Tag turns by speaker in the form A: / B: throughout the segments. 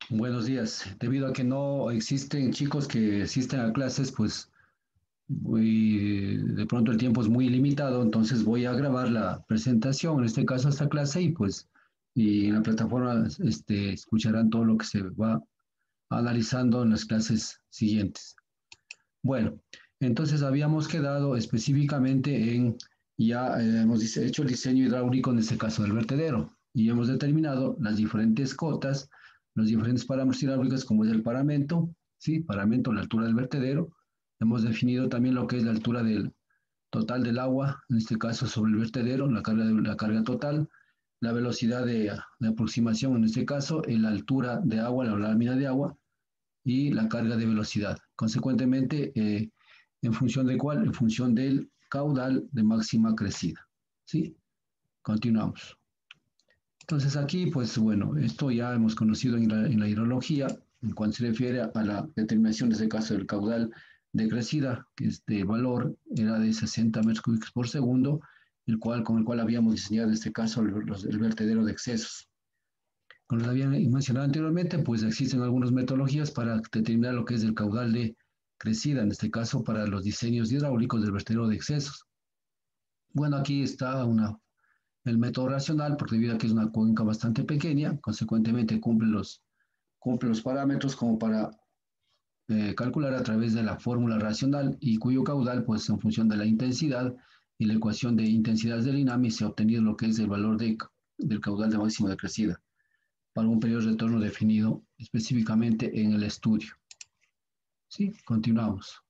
A: Buenos días. Debido a que no existen chicos que asisten a clases, pues de pronto el tiempo es muy limitado, entonces voy a grabar la presentación, en este caso esta clase, y en la plataforma escucharán todo lo que se va analizando en las clases siguientes. Bueno, entonces habíamos quedado específicamente en, hemos hecho el diseño hidráulico en este caso del vertedero y hemos determinado las diferentes cotas, los diferentes parámetros hidráulicos como es el paramento, ¿sí? Paramento, la altura del vertedero. Hemos definido también lo que es la altura del total del agua, en este caso sobre el vertedero, la carga total, la velocidad de aproximación, en este caso, la altura de agua, la lámina de agua, y la carga de velocidad. Consecuentemente, ¿en función de cuál? En función del caudal de máxima crecida. ¿Sí? Continuamos. Entonces aquí, pues bueno, esto ya hemos conocido en la hidrología, en cuanto se refiere a la determinación, en este caso, del caudal de crecida, que este valor era de 60 metros cúbicos por segundo, con el cual habíamos diseñado, en este caso, el vertedero de excesos. Como les había mencionado anteriormente, pues existen algunas metodologías para determinar lo que es el caudal de crecida, en este caso para los diseños hidráulicos del vertedero de excesos. Bueno, aquí está el método racional, porque debido a que es una cuenca bastante pequeña, consecuentemente cumple los parámetros como para calcular a través de la fórmula racional y cuyo caudal, pues en función de la intensidad y la ecuación de intensidades del INAMI, se ha obtenido lo que es el valor del caudal de máximo de crecida para un periodo de retorno definido específicamente en el estudio. ¿Sí? Continuamos.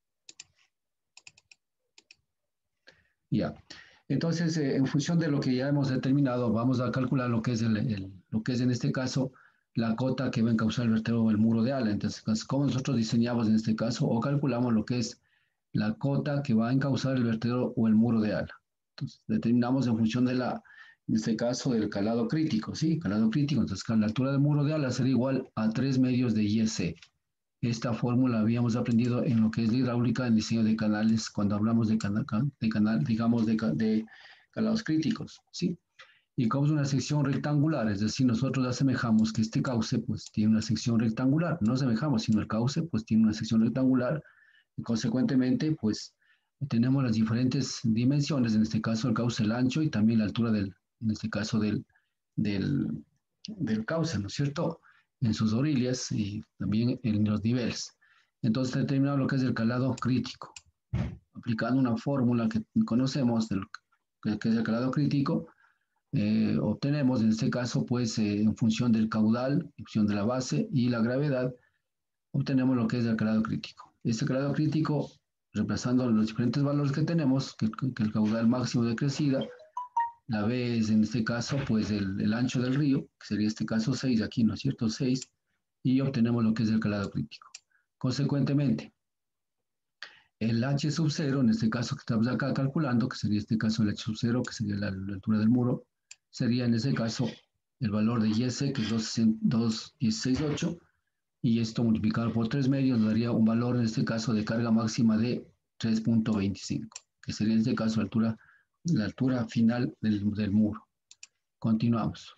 A: Ya. Entonces, en función de lo que ya hemos determinado, vamos a calcular lo que es, lo que es en este caso la cota que va a encauzar el vertedero o el muro de ala. Entonces, ¿cómo nosotros diseñamos en este caso o calculamos lo que es la cota que va a encauzar el vertedero o el muro de ala? Entonces, determinamos en función en este caso, del calado crítico, ¿sí? Calado crítico, entonces la altura del muro de ala será igual a 3 medios de IEC. Esta fórmula habíamos aprendido en lo que es la hidráulica, en diseño de canales, cuando hablamos digamos, de calados críticos, ¿sí? Y como es una sección rectangular, es decir, nosotros asemejamos que este cauce, pues, tiene una sección rectangular, no asemejamos, sino el cauce, pues, tiene una sección rectangular, y consecuentemente, pues, tenemos las diferentes dimensiones, en este caso el cauce, el ancho, y también la altura en este caso, del, del cauce, ¿no es cierto? En sus orillas y también en los niveles. Entonces determinamos lo que es el calado crítico, aplicando una fórmula que conocemos que es el calado crítico, obtenemos en este caso, pues en función del caudal, en función de la base y la gravedad, obtenemos lo que es el calado crítico. Este calado crítico, reemplazando los diferentes valores que tenemos, que el caudal máximo de crecida, la B es en este caso, pues el ancho del río, que sería este caso 6 aquí, ¿no es cierto? 6, y obtenemos lo que es el calado crítico. Consecuentemente, el H sub 0, en este caso que estamos acá calculando, que sería este caso el H sub 0, que sería la altura del muro, sería en ese caso el valor de IS, que es 2,168, y esto multiplicado por 3 medios nos daría un valor en este caso de carga máxima de 3,25, que sería en este caso la altura final del muro. Continuamos.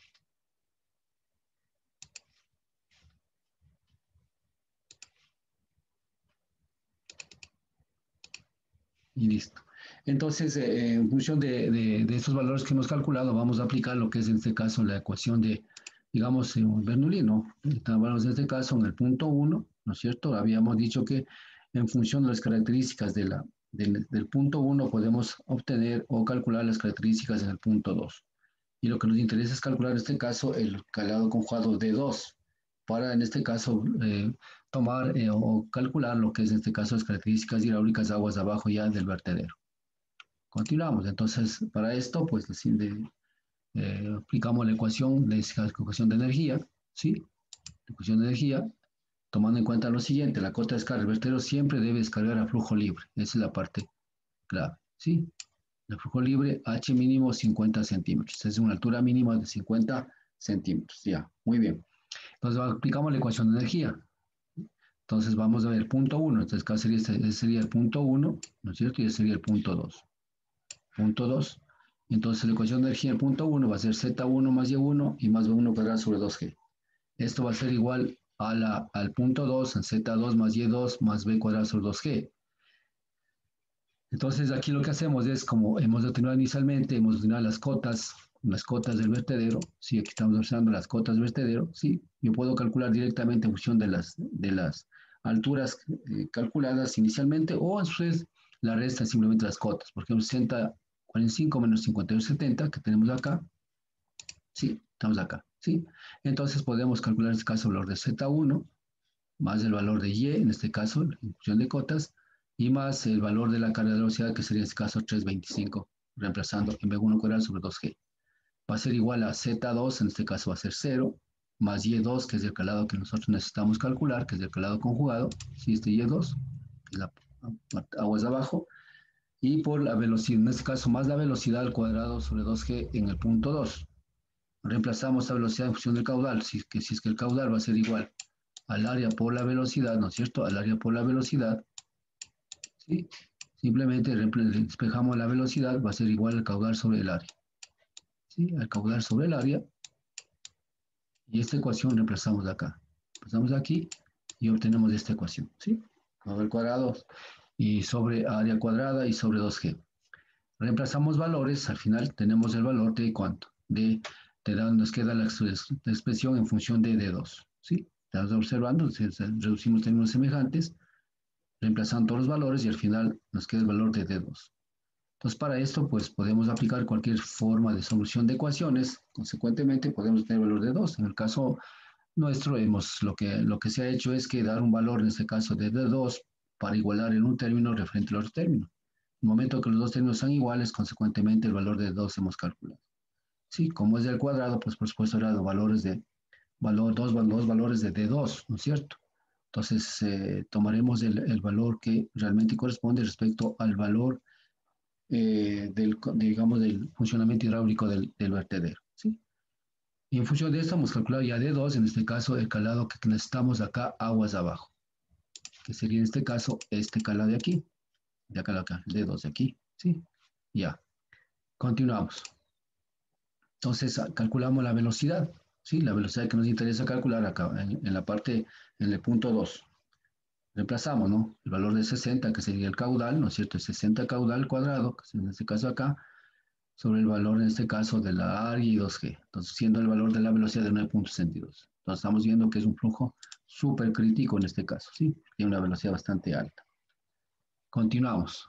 A: Y listo. Entonces, en función de estos valores que hemos calculado, vamos a aplicar lo que es en este caso la ecuación de, digamos, Bernoulli, ¿no? Estamos en este caso en el punto 1, ¿no es cierto? Habíamos dicho que en función de las características del punto 1 podemos obtener o calcular las características en el punto 2. Y lo que nos interesa es calcular en este caso el calado conjugado de 2 para en este caso tomar o calcular lo que es en este caso las características hidráulicas de aguas abajo ya del vertedero. Continuamos, entonces para esto pues aplicamos la ecuación de energía, ¿sí? La ecuación de energía, tomando en cuenta lo siguiente, la cota de descarga del vertedero siempre debe descargar a flujo libre, esa es la parte clave, ¿sí? El flujo libre, H mínimo 50 centímetros. Es una altura mínima de 50 centímetros. Ya, muy bien. Entonces aplicamos la ecuación de energía. Entonces vamos a ver punto 1. Entonces acá sería el punto 1, ¿no es cierto? Y ese sería el punto 2. Punto 2. Entonces la ecuación de energía del punto 1 va a ser Z1 más Y1 y más B1 cuadrado sobre 2G. Esto va a ser igual al punto 2, en Z2 más Y2 más B cuadrado sobre 2G. Entonces aquí lo que hacemos es, como hemos determinado inicialmente, hemos determinado las cotas del vertedero, sí, aquí estamos usando las cotas del vertedero, sí, yo puedo calcular directamente en función de las alturas calculadas inicialmente, o a su vez la resta simplemente las cotas, por ejemplo, 60, 45 menos 52, 70 que tenemos acá, sí, estamos acá, sí, entonces podemos calcular en este caso el valor de Z1 más el valor de Y, en este caso, en función de cotas, y más el valor de la carga de velocidad, que sería en este caso 325, reemplazando MV1 cuadrado sobre 2G. Va a ser igual a Z2, en este caso va a ser 0, más Y2, que es el calado que nosotros necesitamos calcular, que es el calado conjugado, si este Y2, que es la aguas de abajo, y por la velocidad, en este caso más la velocidad al cuadrado sobre 2G en el punto 2. Reemplazamos la velocidad en función del caudal, si es que el caudal va a ser igual al área por la velocidad, ¿no es cierto? Al área por la velocidad, ¿sí? Simplemente despejamos la velocidad, va a ser igual al caudal sobre el área, ¿sí? Al caudal sobre el área, y esta ecuación reemplazamos de acá. Pasamos aquí y obtenemos esta ecuación, ¿sí? Caudal cuadrado y sobre área cuadrada y sobre 2G. Reemplazamos valores, al final tenemos el valor de cuánto, nos queda la expresión en función de D2, ¿sí? Estamos observando, reducimos términos semejantes, reemplazando todos los valores y al final nos queda el valor de D2. Entonces, para esto, pues podemos aplicar cualquier forma de solución de ecuaciones. Consecuentemente, podemos tener el valor de 2. En el caso nuestro, lo que se ha hecho es que dar un valor, en este caso, de D2 para igualar en un término referente al otro término. En el momento que los dos términos son iguales, consecuentemente, el valor de 2 hemos calculado. Sí, como es del cuadrado, pues por supuesto era valores de dos valores de D2, ¿no es cierto? Entonces, tomaremos el valor que realmente corresponde respecto al valor digamos, del funcionamiento hidráulico del vertedero, ¿sí? Y en función de esto, hemos calculado ya D2, en este caso, el calado que necesitamos acá, aguas abajo, que sería en este caso este calado de aquí, de acá, el D2 de aquí, ¿sí? Ya, continuamos. Entonces, calculamos la velocidad, ¿sí? La velocidad que nos interesa calcular acá, en la parte, en el punto 2. Reemplazamos, ¿no? El valor de 60, que sería el caudal, ¿no es cierto? El 60 caudal cuadrado, que es en este caso acá, sobre el valor, en este caso, de la área y 2G. Entonces, siendo el valor de la velocidad de 9.62. Entonces, estamos viendo que es un flujo súper crítico en este caso, ¿sí? Tiene una velocidad bastante alta. Continuamos.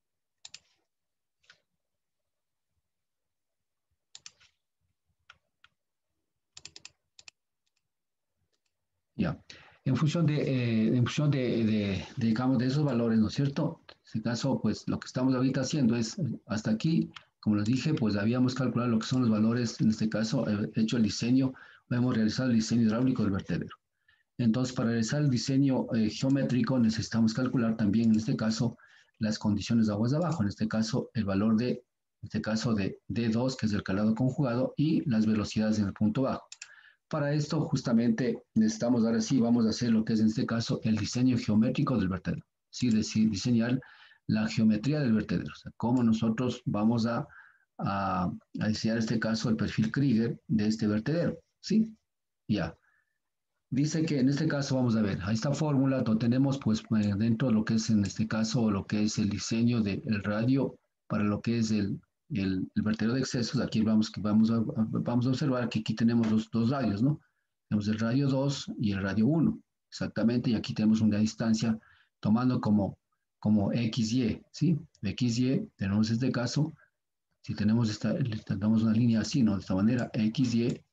A: Ya. En función digamos, de esos valores, ¿no es cierto? En este caso, pues lo que estamos ahorita haciendo es, hasta aquí, como les dije, pues habíamos calculado lo que son los valores, en este caso, hecho el diseño, hemos realizado el diseño hidráulico del vertedero. Entonces, para realizar el diseño geométrico necesitamos calcular también, en este caso, las condiciones de aguas de abajo, en este caso, el valor en este caso, de D2, que es el calado conjugado, y las velocidades en el punto bajo. Para esto, justamente, necesitamos ahora sí, vamos a hacer lo que es en este caso el diseño geométrico del vertedero. Sí, diseñar la geometría del vertedero. O sea, cómo nosotros vamos a diseñar en este caso el perfil Krieger de este vertedero. ¿Sí? Ya. Dice que en este caso, vamos a ver, a esta fórmula tenemos pues dentro de lo que es en este caso lo que es el diseño del radio para lo que es el vertedero de excesos. Aquí vamos a observar que aquí tenemos los dos radios, ¿no? Tenemos el radio 2 y el radio 1, exactamente, y aquí tenemos una distancia tomando como XY, ¿sí? XY, tenemos este caso, si tenemos una línea así, ¿no? De esta manera, XY,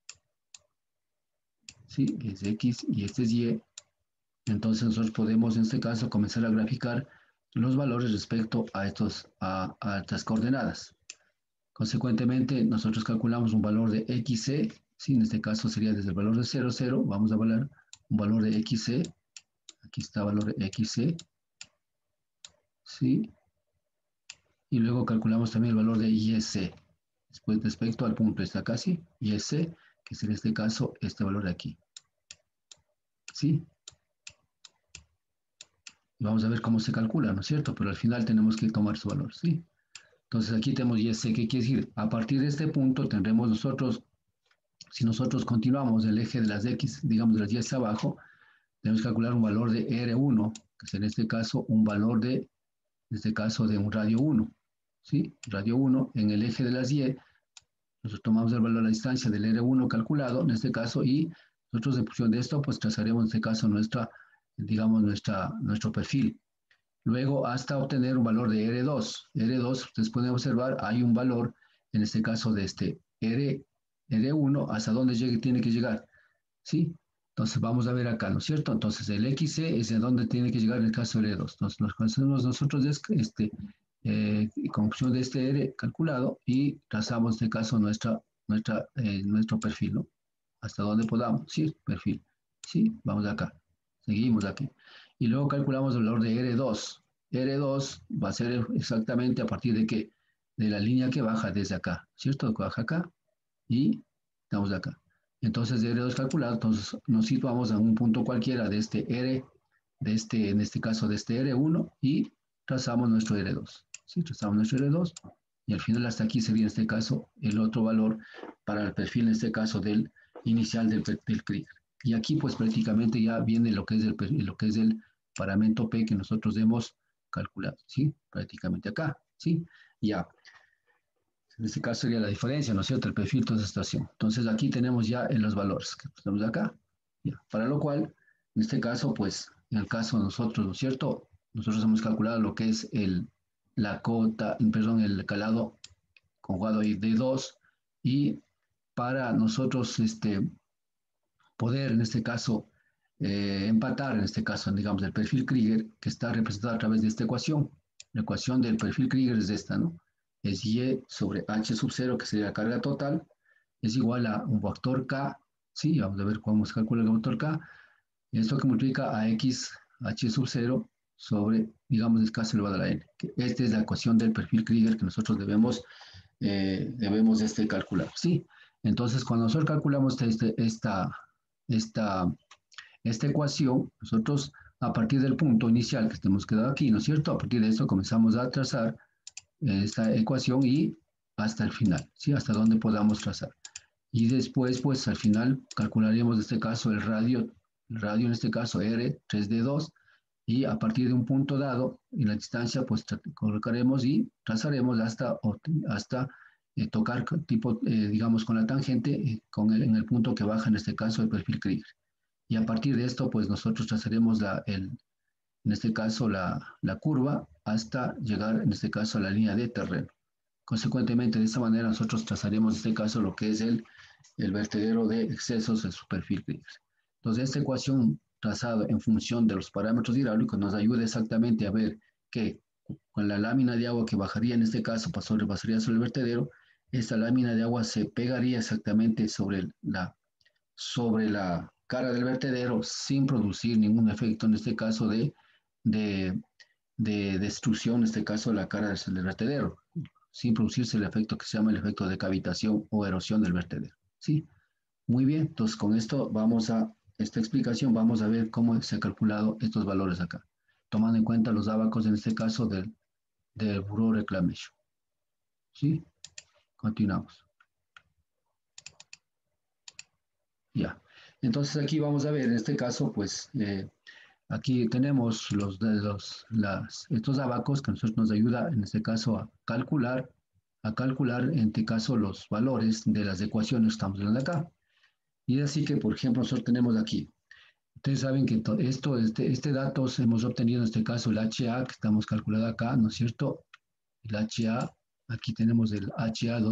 A: ¿sí? Es X y este es Y. Entonces nosotros podemos en este caso comenzar a graficar los valores respecto a estas coordenadas. Consecuentemente, nosotros calculamos un valor de XC, ¿sí? En este caso sería desde el valor de 0, 0, vamos a valer un valor de XC, aquí está el valor de XC, ¿sí? Y luego calculamos también el valor de IC, después respecto al punto está casi, IC, que es en este caso este valor de aquí, ¿sí? Y vamos a ver cómo se calcula, ¿no es cierto? Pero al final tenemos que tomar su valor, ¿sí? Entonces aquí tenemos y ese, ¿qué quiere decir? A partir de este punto tendremos nosotros Si nosotros continuamos el eje de las X, digamos de las Y hacia abajo, tenemos que calcular un valor de R1, que es en este caso un valor de, en este caso de un radio 1. ¿Sí? Radio 1 en el eje de las Y, nosotros tomamos el valor de la distancia del R1 calculado, en este caso, y nosotros en función de esto, pues trazaremos en este caso digamos, nuestro perfil. Luego, hasta obtener un valor de R2. R2, ustedes pueden observar, hay un valor, en este caso de este R1, hasta dónde tiene que llegar. ¿Sí? Entonces, vamos a ver acá, ¿no es cierto? Entonces, el XC es en donde tiene que llegar en el caso de R2. Entonces, lo que hacemos nosotros es con opción de este R calculado y trazamos en este caso nuestro perfil, ¿no? Hasta donde podamos, ¿sí? Perfil. ¿Sí? Vamos acá. Seguimos aquí. Y luego calculamos el valor de R2. R2 va a ser exactamente a partir de qué? De la línea que baja desde acá, ¿cierto? Que baja acá y estamos acá. Entonces, de R2 calculado, entonces nos situamos en un punto cualquiera de este R, en este caso de este R1 y trazamos nuestro R2. ¿Sí? Trazamos nuestro R2 y al final hasta aquí sería en este caso el otro valor para el perfil, en este caso del inicial del Krieger. Y aquí pues prácticamente ya viene lo que es el parámetro P que nosotros hemos calculado, ¿sí? Prácticamente acá, ¿sí? Ya. En este caso sería la diferencia, ¿no es cierto? El perfil de estación. Entonces aquí tenemos ya en los valores que tenemos acá. Ya. Para lo cual, en este caso, pues, en el caso de nosotros, ¿no es cierto? Nosotros hemos calculado lo que es la cota, perdón, el calado conjugado ahí de 2 y para nosotros poder, en este caso, empatar, en este caso, digamos, el perfil Krieger, que está representado a través de esta ecuación. La ecuación del perfil Krieger es esta, ¿no? Es Y sobre H sub 0, que sería la carga total, es igual a un factor K, ¿sí? Vamos a ver cómo se calcula el factor K. Esto que multiplica a X, H sub 0, sobre, digamos, el K elevado a la N. Esta es la ecuación del perfil Krieger que nosotros debemos calcular, ¿sí? Entonces, cuando nosotros calculamos esta, esta ecuación, nosotros a partir del punto inicial que hemos quedado aquí, ¿no es cierto? A partir de esto comenzamos a trazar esta ecuación y hasta el final, ¿sí? Hasta donde podamos trazar. Y después, pues al final calcularemos en este caso el radio en este caso R, 3D2, y a partir de un punto dado, en la distancia, pues colocaremos y trazaremos hasta tocar digamos, con la tangente en el punto que baja, en este caso, el perfil Krieger. Y a partir de esto, pues nosotros trazaremos en este caso la curva hasta llegar, en este caso, a la línea de terreno. Consecuentemente, de esta manera nosotros trazaremos en este caso lo que es el vertedero de excesos en su perfil Krieger. Entonces, esta ecuación trazada en función de los parámetros hidráulicos nos ayuda exactamente a ver que con la lámina de agua que bajaría en este caso, pasaría sobre el vertedero, esta lámina de agua se pegaría exactamente sobre la cara del vertedero sin producir ningún efecto, en este caso de, de destrucción, en este caso la cara del vertedero, sin producirse el efecto que se llama el efecto de cavitación o erosión del vertedero. ¿Sí? Muy bien, entonces con esto esta explicación, vamos a ver cómo se han calculado estos valores acá, tomando en cuenta los abacos, en este caso del Bureau Reclamation. ¿Sí? Continuamos. Ya. Entonces aquí vamos a ver, en este caso, pues, aquí tenemos estos abacos que nosotros nos ayuda, en este caso, a calcular, en este caso, los valores de las ecuaciones que estamos viendo acá. Y es así que, por ejemplo, nosotros tenemos aquí. Ustedes saben que este dato hemos obtenido en este caso el HA que estamos calculando acá, ¿no es cierto? El HA, aquí tenemos el HA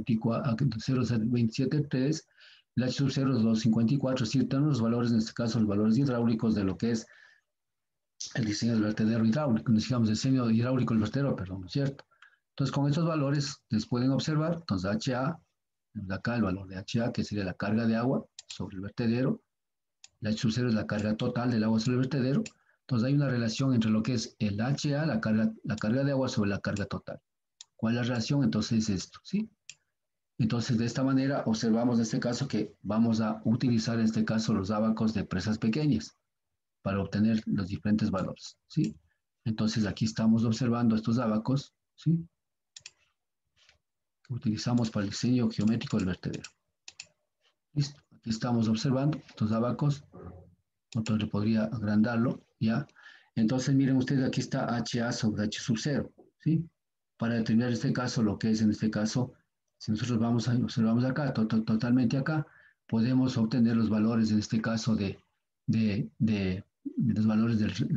A: 0.273, el H sub 0 es 254, es decir, tenemos los valores, en este caso, los valores hidráulicos de lo que es el diseño del vertedero hidráulico, necesitamos diseño hidráulico del vertedero, perdón, ¿no es cierto? Entonces, con estos valores, ustedes pueden observar, entonces HA, acá el valor de HA, que sería la carga de agua sobre el vertedero, la H sub 0 es la carga total del agua sobre el vertedero. Entonces hay una relación entre lo que es el HA, la carga de agua sobre la carga total. ¿Cuál es la relación? Entonces es esto, ¿sí? Entonces de esta manera observamos en este caso que vamos a utilizar en este caso los abacos de presas pequeñas para obtener los diferentes valores, ¿sí? Entonces aquí estamos observando estos abacos, ¿sí? Que utilizamos para el diseño geométrico del vertedero. Listo, aquí estamos observando estos abacos. Entonces podría agrandarlo, ¿ya? Entonces miren ustedes, aquí está HA sobre H sub 0, ¿sí? Para determinar este caso, lo que es en este caso, si nosotros observamos acá, totalmente acá, podemos obtener los valores en este caso de los valores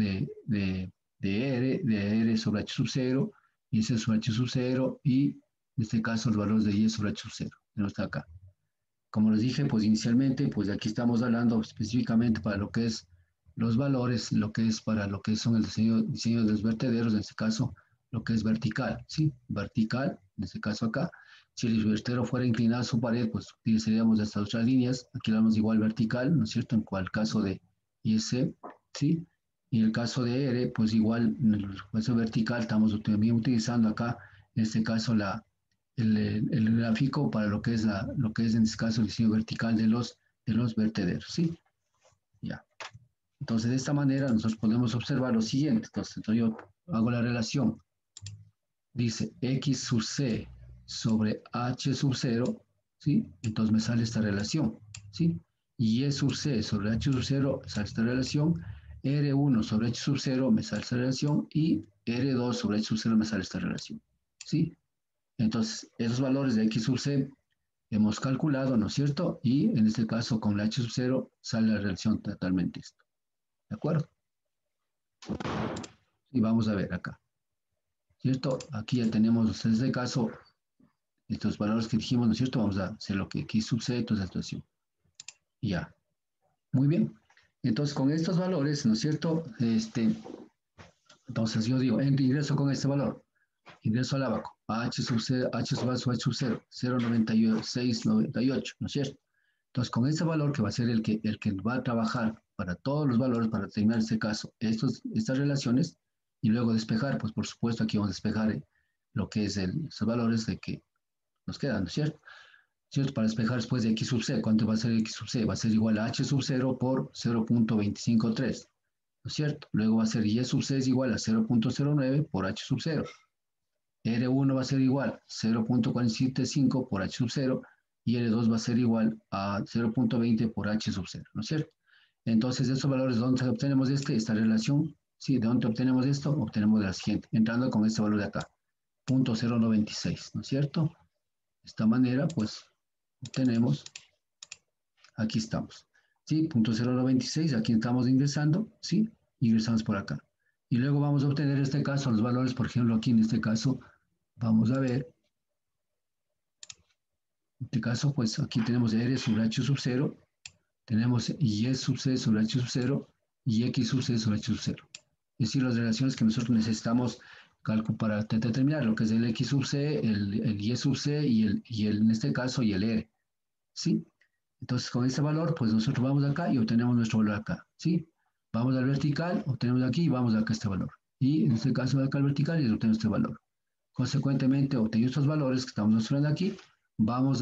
A: de R sobre H sub 0, y S sobre H sub 0, y en este caso los valores de Y sobre H sub 0, no está acá. Como les dije, pues inicialmente, pues aquí estamos hablando específicamente para lo que es los valores, lo que es para lo que son el diseño de los vertederos, en este caso, lo que es vertical, ¿sí? Vertical, en este caso acá. Si el vertedero fuera inclinado a su pared, pues utilizaríamos estas otras líneas. Aquí lo damos igual vertical, ¿no es cierto? En cual caso de IS, ¿sí? Y en el caso de R, pues igual en el caso vertical estamos también utilizando acá, en este caso, el gráfico para lo que es en este caso el diseño vertical de los vertederos, ¿sí? Ya. Entonces, de esta manera nosotros podemos observar lo siguiente. Entonces yo hago la relación. Dice X sub C sobre H sub 0, ¿sí? Entonces me sale esta relación, ¿sí? Y Y sub C sobre H sub 0 sale esta relación. R1 sobre H sub 0 me sale esta relación. Y R2 sobre H sub 0 me sale esta relación, ¿sí? Entonces, esos valores de X sub C hemos calculado, ¿no es cierto? Y en este caso, con la H sub 0 sale la relación totalmente esto. ¿De acuerdo? Y vamos a ver acá. ¿Cierto? Aquí ya tenemos, en este caso, estos valores que dijimos, ¿no es cierto? Vamos a hacer lo que X sub C, toda esta situación. Ya. Muy bien. Entonces, con estos valores, ¿no es cierto? Entonces yo digo, ingreso con este valor. Ingreso al abaco. H sub 0, H sub 0, 0,9698, ¿no es cierto? Entonces, con ese valor que va a ser el que va a trabajar para todos los valores, para determinar este caso, estas relaciones, y luego despejar, pues por supuesto aquí vamos a despejar lo que es esos valores de que nos quedan, ¿no es cierto? ¿Cierto? Para despejar después de X sub C, ¿cuánto va a ser X sub C? Va a ser igual a H sub 0 por 0,253, ¿no es cierto? Luego va a ser Y sub C es igual a 0,09 por H sub 0. R1 va a ser igual a 0,475 por H sub 0 y R2 va a ser igual a 0,20 por H sub 0, ¿no es cierto? Entonces, estos valores, ¿dónde obtenemos esta relación? Sí, ¿de dónde obtenemos esto? Obtenemos de la siguiente, entrando con este valor de acá, 0,096, ¿no es cierto? De esta manera, pues, obtenemos, aquí estamos, ¿sí? 0,096, aquí estamos ingresando, ¿sí? Ingresamos por acá. Y luego vamos a obtener, en este caso, los valores, por ejemplo, aquí en este caso, vamos a ver. En este caso, pues aquí tenemos R sobre H sub 0, tenemos Y sub C sobre H sub 0 y X sub C sobre H sub 0. Es decir, las relaciones que nosotros necesitamos para determinar lo que es el X sub C, el Y sub C en este caso, y el R. ¿Sí? Entonces, con este valor, pues nosotros vamos acá y obtenemos nuestro valor acá. ¿Sí? Vamos al vertical, obtenemos aquí y vamos acá este valor. Y en este caso, acá al vertical y obtenemos este valor. Consecuentemente, obteniendo estos valores que estamos mostrando aquí, vamos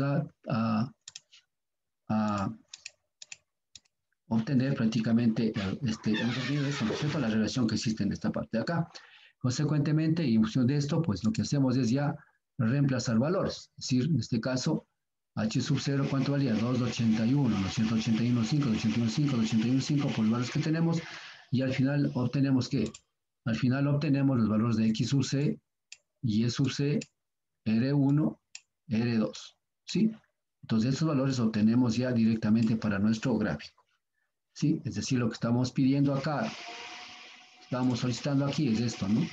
A: a obtener prácticamente hemos obtenido esto, ¿no es cierto? La relación que existe en esta parte de acá. Consecuentemente, y en función de esto, pues lo que hacemos es ya reemplazar valores. Es decir, en este caso, H sub 0, ¿cuánto valía? 281, ¿no es cierto? 81,5, 81,5, 81,5 por los valores que tenemos. Y al final obtenemos ¿qué? Al final obtenemos los valores de X sub C, Y sub C, R1, R2. ¿Sí? Entonces, estos valores obtenemos ya directamente para nuestro gráfico. ¿Sí? Es decir, lo que estamos pidiendo acá, estamos solicitando aquí es esto, ¿no?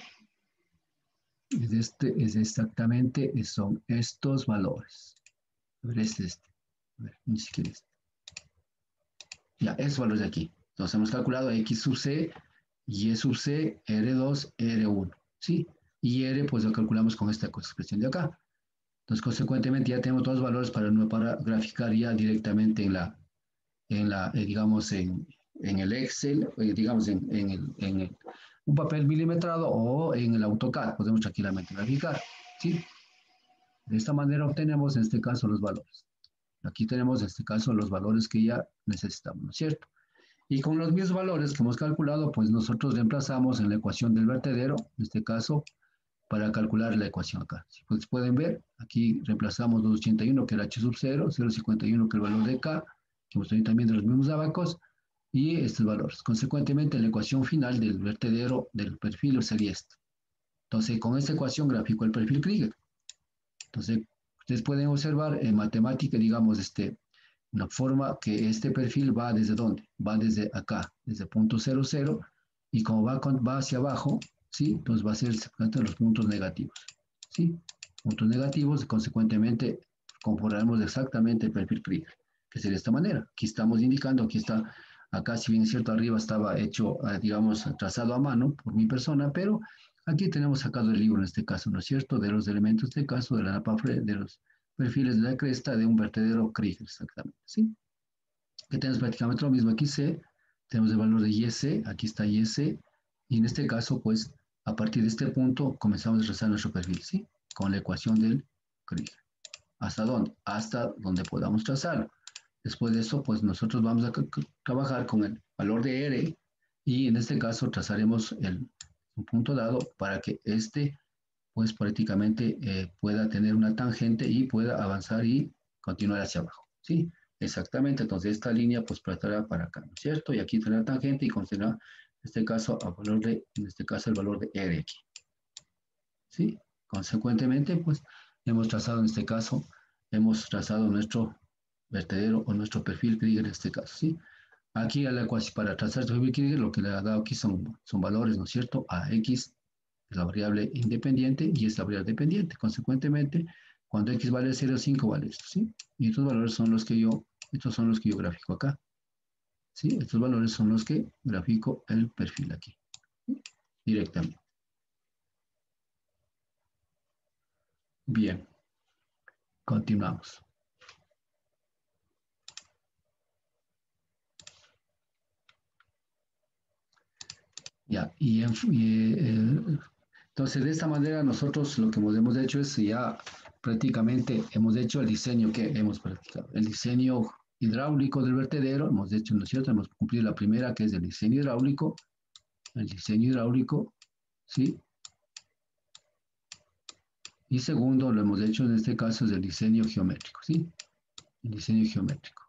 A: Es exactamente, son estos valores. A ver, a ver, ni siquiera este. Ya, esos valores de aquí. Entonces hemos calculado X sub C, Y sub C, R2, R1, ¿sí? Y R, pues lo calculamos con esta expresión de acá. Entonces, consecuentemente, ya tenemos todos los valores para graficar ya directamente digamos, en el Excel, digamos, un papel milimetrado o en el AutoCAD. Podemos tranquilamente graficar, ¿sí? De esta manera obtenemos, en este caso, los valores. Aquí tenemos, en este caso, los valores que ya necesitamos, ¿no es cierto? Y con los mismos valores que hemos calculado, pues nosotros reemplazamos en la ecuación del vertedero, en este caso, para calcular la ecuación acá. Si pueden ver, aquí reemplazamos 281, que era H sub 0, 0,51, que es el valor de K, que hemos tenido también de los mismos abacos, y estos valores. Consecuentemente, la ecuación final del vertedero del perfil sería esta. Entonces, con esta ecuación grafico el perfil Krieger. Entonces, ustedes pueden observar en matemática, digamos, una forma que este perfil va desde dónde? Va desde acá, desde punto 0, 0, y como va hacia abajo, ¿sí? Entonces va a ser los puntos negativos, ¿sí? Puntos negativos, y consecuentemente conformamos exactamente el perfil Krieger, que sería de esta manera. Aquí estamos indicando, aquí está, acá si bien es cierto, arriba estaba hecho, digamos, trazado a mano por mi persona, pero aquí tenemos sacado el libro en este caso, ¿no es cierto? De los elementos de este caso, de la napa, de los perfiles de la cresta de un vertedero Krieger, exactamente, ¿sí? Que tenemos prácticamente lo mismo. Aquí C, tenemos el valor de YC, aquí está YC, y en este caso, pues, a partir de este punto, comenzamos a trazar nuestro perfil, ¿sí? Con la ecuación del Krieger. ¿Hasta dónde? Hasta donde podamos trazarlo. Después de eso, pues, nosotros vamos a trabajar con el valor de R, y en este caso trazaremos un punto dado para que pues, prácticamente pueda tener una tangente y pueda avanzar y continuar hacia abajo, ¿sí? Exactamente, entonces esta línea pues pasará para acá, ¿no es cierto? Y aquí tendrá la tangente y considerará, en este caso, en este caso el valor de R aquí, ¿sí? Consecuentemente, pues hemos trazado en este caso, hemos trazado nuestro vertedero o nuestro perfil Krieger en este caso, ¿sí? Aquí a la ecuación para trazar este perfil Krieger lo que le ha dado aquí son valores, ¿no es cierto? A X es la variable independiente y es la variable dependiente. Consecuentemente, cuando X vale 0,5 vale esto, ¿sí? Y estos valores son los que yo grafico acá, ¿sí? Estos valores son los que grafico el perfil aquí, ¿sí? Directamente. Bien, continuamos. Ya, entonces de esta manera nosotros lo que hemos hecho es ya prácticamente hemos hecho el diseño que hemos practicado. El diseño hidráulico del vertedero, hemos hecho, ¿no es cierto? Hemos cumplido la primera que es el diseño hidráulico, ¿sí? Y segundo, lo hemos hecho en este caso es el diseño geométrico, ¿sí? El diseño geométrico.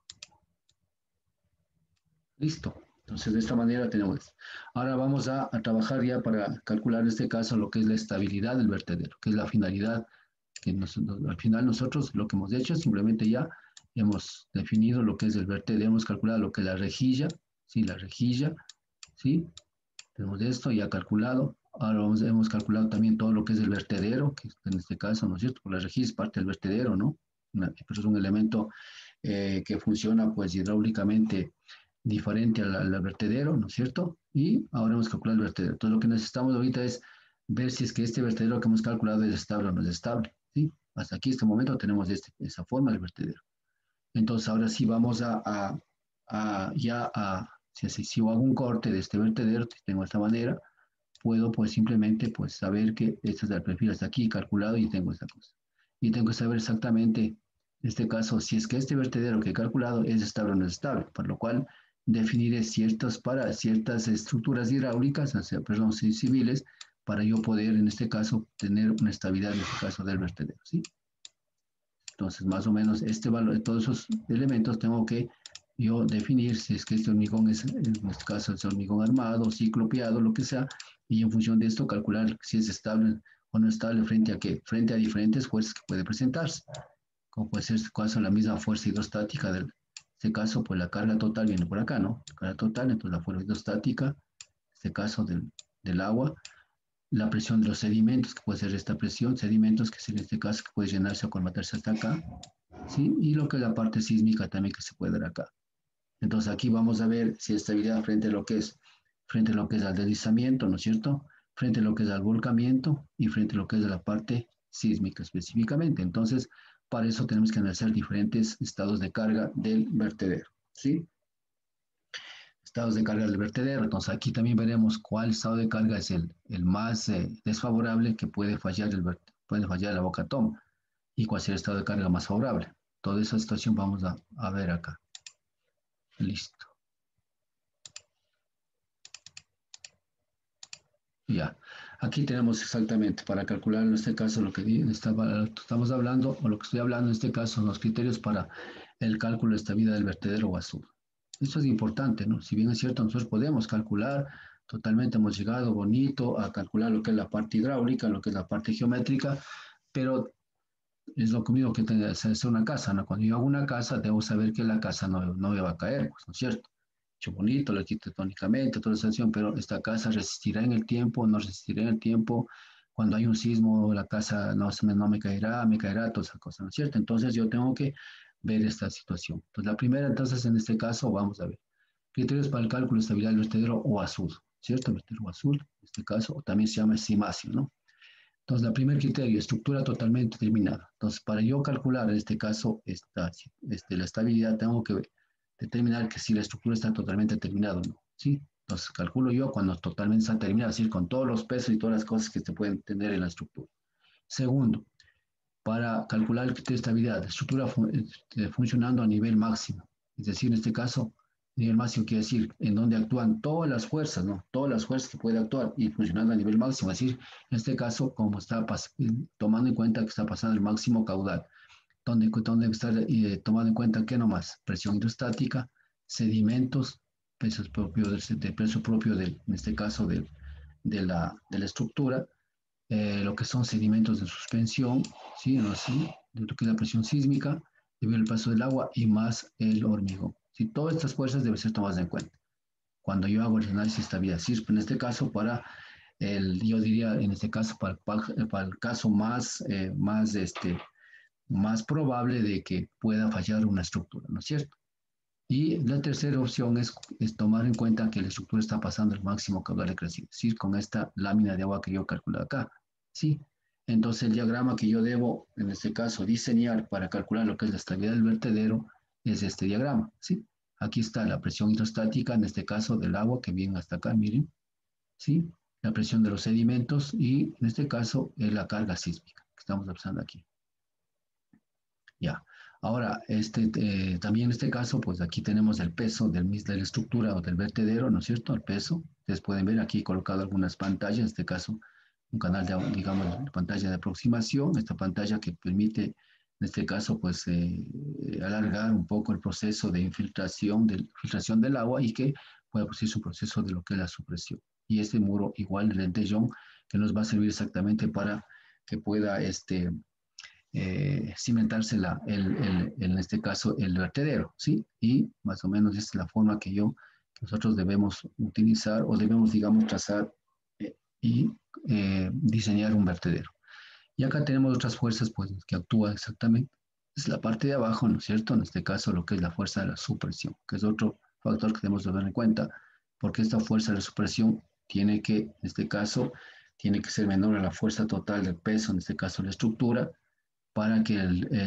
A: Listo. Entonces, de esta manera tenemos. Ahora vamos a trabajar ya para calcular en este caso lo que es la estabilidad del vertedero, que es la finalidad que al final nosotros lo que hemos hecho es simplemente ya hemos definido lo que es el vertedero, hemos calculado lo que es la rejilla, ¿sí? La rejilla, ¿sí? Tenemos esto ya calculado. Ahora hemos calculado también todo lo que es el vertedero, que en este caso, ¿no es cierto? Por la rejilla es parte del vertedero, ¿no? Pero es un elemento que funciona pues hidráulicamente diferente al vertedero, ¿no es cierto? Y ahora hemos calculado el vertedero. Entonces lo que necesitamos ahorita es ver si es que este vertedero que hemos calculado es estable o no es estable, ¿sí? Hasta aquí, este momento, tenemos esa forma del vertedero. Entonces ahora sí vamos si hago un corte de este vertedero, si tengo esta manera, puedo pues simplemente pues saber que este es el perfil hasta aquí calculado y tengo esta cosa. Y tengo que saber exactamente, en este caso, si es que este vertedero que he calculado es estable o no es estable, por lo cual definiré para ciertas estructuras hidráulicas, o sea, perdón, civiles, para yo poder, en este caso, tener una estabilidad, en este caso, del vertedero, ¿sí? Entonces, más o menos, este valor, todos esos elementos tengo que yo definir si es que este hormigón es, en este caso, es hormigón armado, ciclopiado, lo que sea, y en función de esto calcular si es estable o no estable frente a qué, frente a diferentes fuerzas que puede presentarse, como puede ser, en este caso, la misma fuerza hidrostática en este caso, pues la carga total viene por acá, ¿no? La carga total, entonces la fuerza hidrostática, en este caso del agua, la presión de los sedimentos, que puede ser esta presión, sedimentos, que en este caso que puede llenarse o colmatarse hasta acá, ¿sí? Y lo que es la parte sísmica también que se puede dar acá. Entonces aquí vamos a ver si estabilidad frente a lo que es al deslizamiento, ¿no es cierto? Frente a lo que es al volcamiento y frente a lo que es la parte sísmica específicamente. Entonces, para eso tenemos que analizar diferentes estados de carga del vertedero, ¿sí? Estados de carga del vertedero. Entonces aquí también veremos cuál estado de carga es el más desfavorable que puede fallar la boca toma y cuál será el estado de carga más favorable. Toda esa situación vamos a ver acá. Listo. Ya. Aquí tenemos exactamente para calcular en este caso lo que estamos hablando, o lo que estoy hablando en este caso, son los criterios para el cálculo de estabilidad del vertedero o azul. Esto es importante, ¿no? Si bien es cierto, nosotros podemos calcular, totalmente hemos llegado bonito a calcular lo que es la parte hidráulica, lo que es la parte geométrica, pero es lo mismo que hacer una casa, ¿no? Cuando yo hago una casa, debo saber que la casa no me va a caer, pues, ¿no es cierto? Hecho bonito, arquitectónicamente, toda esa acción, pero esta casa resistirá en el tiempo, no resistirá en el tiempo. Cuando hay un sismo, la casa no me caerá, me caerá, toda esa cosa, ¿no es cierto? Entonces yo tengo que ver esta situación. Entonces la primera, entonces en este caso, vamos a ver. Criterios para el cálculo de estabilidad del vertedero o azul, ¿cierto? Vertedero azul, en este caso, o también se llama cimacio, ¿no? Entonces, el primer criterio, estructura totalmente terminada. Entonces, para yo calcular en este caso la estabilidad, tengo que determinar que si la estructura está totalmente terminada o no. ¿Sí? Entonces, calculo yo cuando totalmente está terminada, es decir, con todos los pesos y todas las cosas que se pueden tener en la estructura. Segundo, para calcular el criterio de estabilidad, la estructura funcionando a nivel máximo. Es decir, en este caso, nivel máximo quiere decir en donde actúan todas las fuerzas, ¿no? Todas las fuerzas que puede actuar y funcionando a nivel máximo. Es decir, en este caso, como está tomando en cuenta que está pasando el máximo caudal, donde está tomando en cuenta que nomás presión hidrostática, sedimentos, peso propio en este caso de la estructura, lo que son sedimentos de suspensión, ¿sí? ¿No? ¿Sí? De lo que es la presión sísmica, debido al paso del agua y más el hormigón. ¿Sí? Todas estas fuerzas deben ser tomadas en cuenta cuando yo hago el análisis de estabilidad. ¿Sí? En este caso, yo diría, en este caso, para el caso más probable de que pueda fallar una estructura, ¿no es cierto? Y la tercera opción es tomar en cuenta que la estructura está pasando el máximo caudal de crecimiento, ¿sí? Con esta lámina de agua que yo calculo acá, ¿sí? Entonces el diagrama que yo debo, en este caso, diseñar para calcular lo que es la estabilidad del vertedero es este diagrama, ¿sí? Aquí está la presión hidrostática, en este caso del agua que viene hasta acá, miren, ¿sí? La presión de los sedimentos y en este caso la carga sísmica que estamos observando aquí. Ya. Ahora, también en este caso, pues aquí tenemos el peso de la estructura o del vertedero, ¿no es cierto? El peso. Ustedes pueden ver aquí colocado algunas pantallas, en este caso, un canal de, digamos, pantalla de aproximación, esta pantalla que permite, en este caso, pues alargar un poco el proceso de filtración del agua y que pueda producirse un proceso de lo que es la supresión. Y este muro igual de lentejón que nos va a servir exactamente para que pueda cimentarse en este caso el vertedero, ¿sí? Y más o menos esta es la forma que nosotros debemos utilizar o debemos, digamos, trazar y diseñar un vertedero. Y acá tenemos otras fuerzas pues, que actúan exactamente. Es la parte de abajo, ¿no es cierto? En este caso, lo que es la fuerza de la supresión, que es otro factor que debemos tener en cuenta, porque esta fuerza de la supresión en este caso, tiene que ser menor a la fuerza total del peso, en este caso la estructura, para que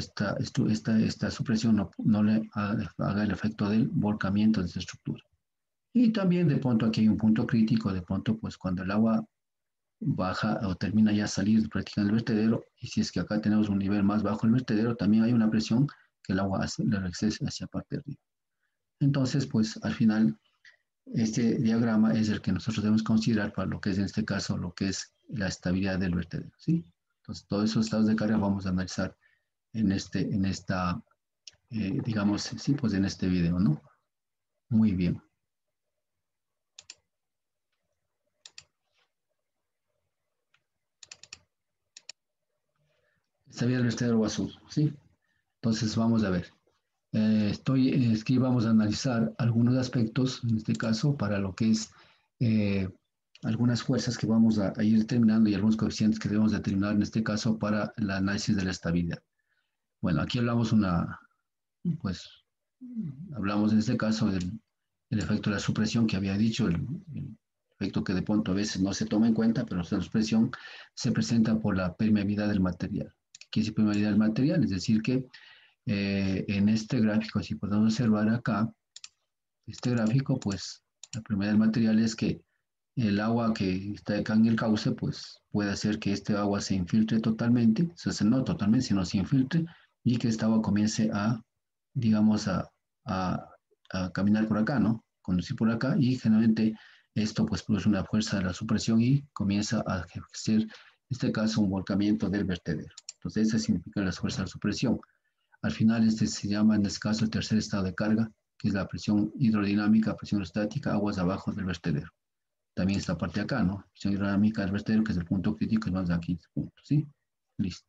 A: esta supresión no le haga el efecto del volcamiento de esa estructura. Y también de pronto aquí hay un punto crítico, de pronto pues cuando el agua baja o termina ya salir prácticamente del vertedero, y si es que acá tenemos un nivel más bajo del vertedero, también hay una presión que el agua le regrese hacia parte de arriba. Entonces, pues al final, este diagrama es el que nosotros debemos considerar para lo que es en este caso, lo que es la estabilidad del vertedero, ¿sí? Entonces, todos esos estados de carga vamos a analizar digamos, sí, pues en este video, ¿no? Muy bien. Está bien el vertedero azul, ¿sí? Entonces vamos a ver. Aquí vamos a analizar algunos aspectos, en este caso, para lo que es algunas fuerzas que vamos a ir determinando y algunos coeficientes que debemos determinar, en este caso, para el análisis de la estabilidad. Bueno, aquí pues, hablamos en este caso del efecto de la supresión que había dicho, el efecto que de pronto a veces no se toma en cuenta, pero la supresión se presenta por la permeabilidad del material. ¿Qué es permeabilidad del material? Es decir, que en este gráfico, si podemos observar acá, este gráfico, pues la permeabilidad del material es que el agua que está acá en el cauce, pues puede hacer que este agua se infiltre totalmente, o sea, no totalmente, sino se infiltre y que esta agua comience digamos, a caminar por acá, ¿no? Conducir por acá y generalmente Esto pues produce una fuerza de la supresión y comienza a ejercer, en este caso, un volcamiento del vertedero. Entonces, esa significa las fuerzas de supresión. Al final, este se llama, en este caso, el tercer estado de carga, que es la presión hidrodinámica, presión estática, aguas abajo del vertedero. También esta parte de acá, ¿no? Presión hidrodinámica del vertedero, que es el punto crítico, y más de aquí, punto, ¿sí? Listo.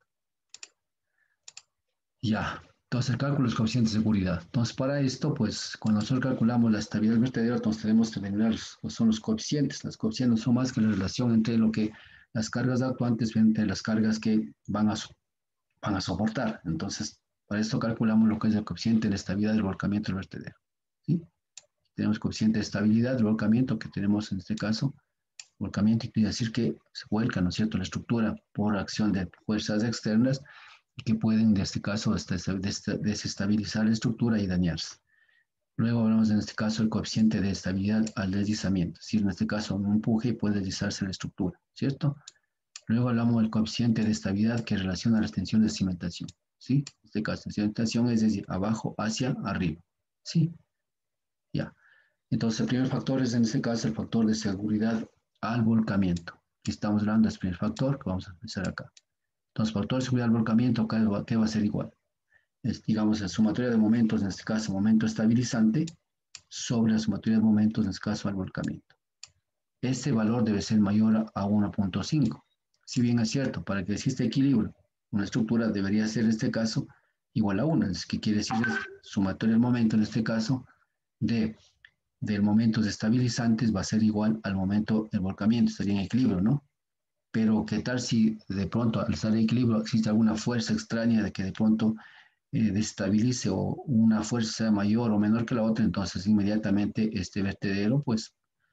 A: Ya. Entonces, el cálculo de los coeficientes de seguridad. Entonces, para esto, pues, cuando nosotros calculamos la estabilidad del vertedero, entonces tenemos que determinar son los coeficientes. Los coeficientes no son más que la relación entre lo que las cargas actuantes frente las cargas que van a soportar. Entonces, para esto calculamos lo que es el coeficiente de estabilidad del volcamiento del vertedero. ¿Sí? Tenemos coeficiente de estabilidad del volcamiento que tenemos en este caso. Volcamiento quiere decir que se vuelca, ¿no es cierto?, la estructura por acción de fuerzas externas que pueden, en este caso, desestabilizar la estructura y dañarse. Luego hablamos, en este caso, del coeficiente de estabilidad al deslizamiento. Es decir, en este caso, un empuje puede deslizarse la estructura, ¿cierto? Luego hablamos del coeficiente de estabilidad que relaciona la extensión de cimentación, ¿sí? En este caso, cimentación es decir, abajo hacia arriba, ¿sí? Ya. Entonces, el primer factor es, en este caso, el factor de seguridad al volcamiento. Aquí estamos hablando del primer factor que vamos a empezar acá. Entonces, factor de seguridad al volcamiento, ¿qué va a ser igual? Es, digamos, la sumatoria de momentos, en este caso, momento estabilizante, sobre la sumatoria de momentos, en este caso, al volcamiento. Este valor debe ser mayor a 1.5. Si bien es cierto, para que exista equilibrio, una estructura debería ser, en este caso, igual a 1. Es que quiere decir sumatoria del momento, en este caso, del momento estabilizantes va a ser igual al momento del volcamiento, estaría en equilibrio, ¿no? Pero ¿qué tal si de pronto al estar en equilibrio existe alguna fuerza extraña de que de pronto destabilice o una fuerza mayor o menor que la otra? Entonces inmediatamente este vertedero pues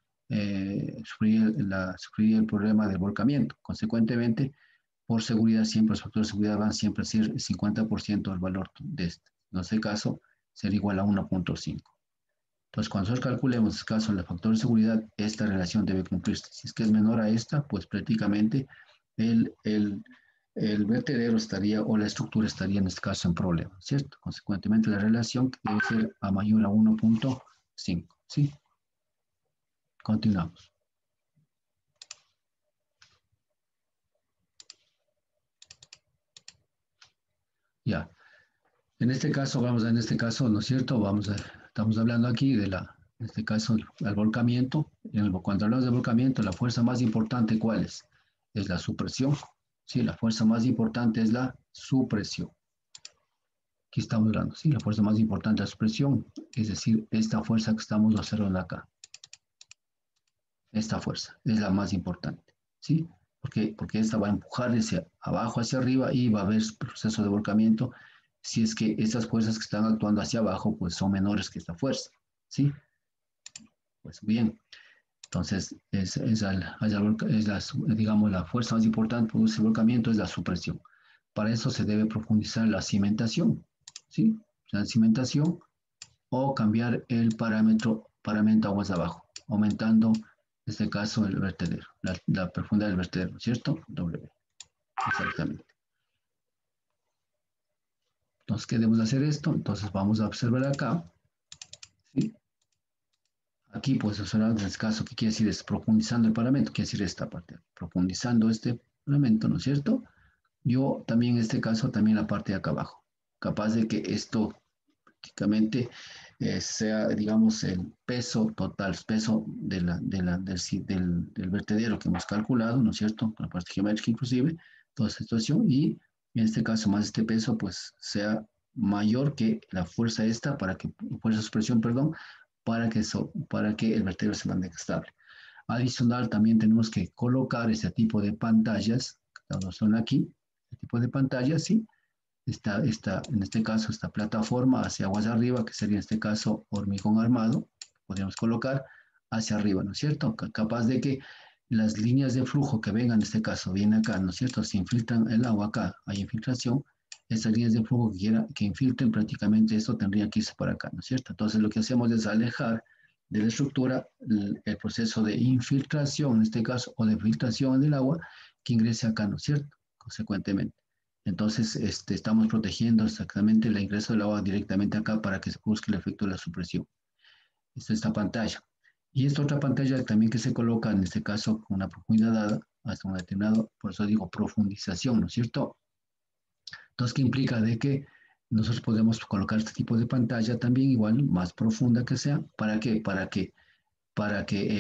A: sufriría el problema del volcamiento. Consecuentemente, por seguridad siempre, los factores de seguridad van siempre a ser el 50% del valor de este. En este caso, será igual a 1.5. Entonces, cuando nosotros calculemos el caso del factor de seguridad, esta relación debe cumplirse. Si es que es menor a esta, pues prácticamente el, el, el vertedero estaría o la estructura estaría en este caso en problema, ¿cierto? Consecuentemente, la relación debe ser a mayor a 1.5, ¿sí? Continuamos. Ya. En este caso, ¿no es cierto? Estamos hablando aquí en este caso, el volcamiento. Cuando hablamos de volcamiento, la fuerza más importante, ¿cuál es? Es la supresión. Sí, la fuerza más importante es la supresión. Aquí estamos hablando, sí, la fuerza más importante es la supresión, es decir, esta fuerza que estamos observando acá. Esta fuerza es la más importante, ¿sí? Porque esta va a empujar hacia abajo, hacia arriba y va a haber proceso de volcamiento si es que estas fuerzas que están actuando hacia abajo pues son menores que esta fuerza, ¿sí? Pues bien, entonces digamos, la fuerza más importante para ese volcamiento es la supresión. Para eso se debe profundizar la cimentación, ¿sí? La cimentación o cambiar el parámetro aguas abajo, aumentando, en este caso, el vertedero, la profundidad del vertedero, ¿cierto? W. Exactamente. Entonces, ¿qué debemos hacer esto? Entonces, vamos a observar acá, ¿sí? Aquí, pues, observamos en este caso, ¿qué quiere decir? Es profundizando el parámetro, quiere decir esta parte, profundizando este parámetro, ¿no es cierto? Yo también, en este caso, también la parte de acá abajo, capaz de que esto prácticamente sea, digamos, el peso total, peso del vertedero que hemos calculado, ¿no es cierto? Con la parte geométrica inclusive, toda esta situación, y en este caso más este peso, pues sea mayor que la fuerza esta, fuerza de supresión, perdón, para que el vertedero se mantenga estable. Adicional, también tenemos que colocar este tipo de pantallas, que son aquí, este tipo de pantallas, ¿sí? En este caso, esta plataforma hacia aguas arriba, que sería en este caso hormigón armado, podríamos colocar hacia arriba, ¿no es cierto? Capaz de que las líneas de flujo que vengan, en este caso, vienen acá, ¿no es cierto? Se infiltran el agua acá, hay infiltración, estas líneas de flujo que infiltren prácticamente esto tendría que irse para acá, ¿no es cierto? Entonces lo que hacemos es alejar de la estructura el proceso de infiltración, en este caso, o de filtración del agua que ingrese acá, ¿no es cierto? Consecuentemente. Entonces, estamos protegiendo exactamente el ingreso del agua directamente acá para que se produzca el efecto de la supresión. Esta pantalla. Y esta otra pantalla también que se coloca, en este caso, con una profundidad dada, hasta un determinado, por eso digo profundización, ¿no es cierto? Entonces, ¿qué implica de que nosotros podemos colocar este tipo de pantalla también igual, más profunda que sea? ¿Para qué? Para que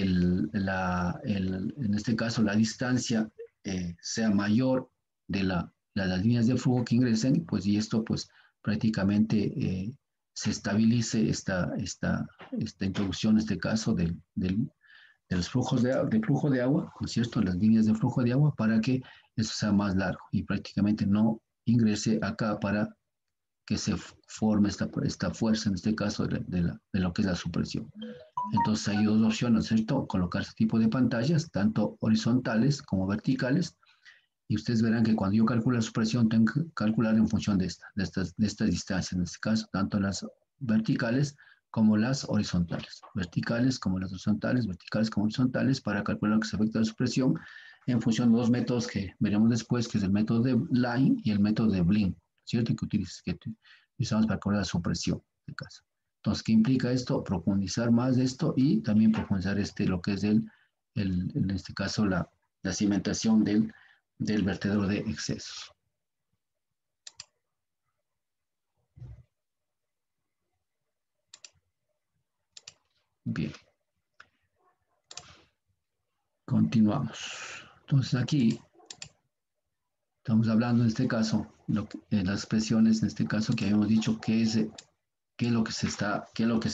A: en este caso la distancia sea mayor de las líneas de flujo que ingresen, pues y esto pues prácticamente se estabilice esta introducción, en este caso de los flujos de flujo de agua, ¿no es cierto? Las líneas de flujo de agua para que eso sea más largo y prácticamente no ingrese acá para que se forme esta fuerza, en este caso de lo que es la supresión. Entonces hay dos opciones, ¿cierto? Colocar este tipo de pantallas, tanto horizontales como verticales, y ustedes verán que cuando yo calculo la supresión, tengo que calcular en función de estas distancias, en este caso, tanto las verticales como las horizontales. Verticales como las horizontales, verticales como horizontales, para calcular lo que se afecta a la supresión en función de dos métodos que veremos después, que es el método de Line y el método de Blin, ¿cierto? Que utilizamos para calcular la supresión, en este caso. Entonces, ¿qué implica esto? Profundizar más de esto y también profundizar lo que es en este caso, la cimentación del vertedero de excesos. Bien, continuamos. Entonces aquí estamos hablando en este caso, las expresiones en este caso que habíamos dicho qué es lo que qué es lo que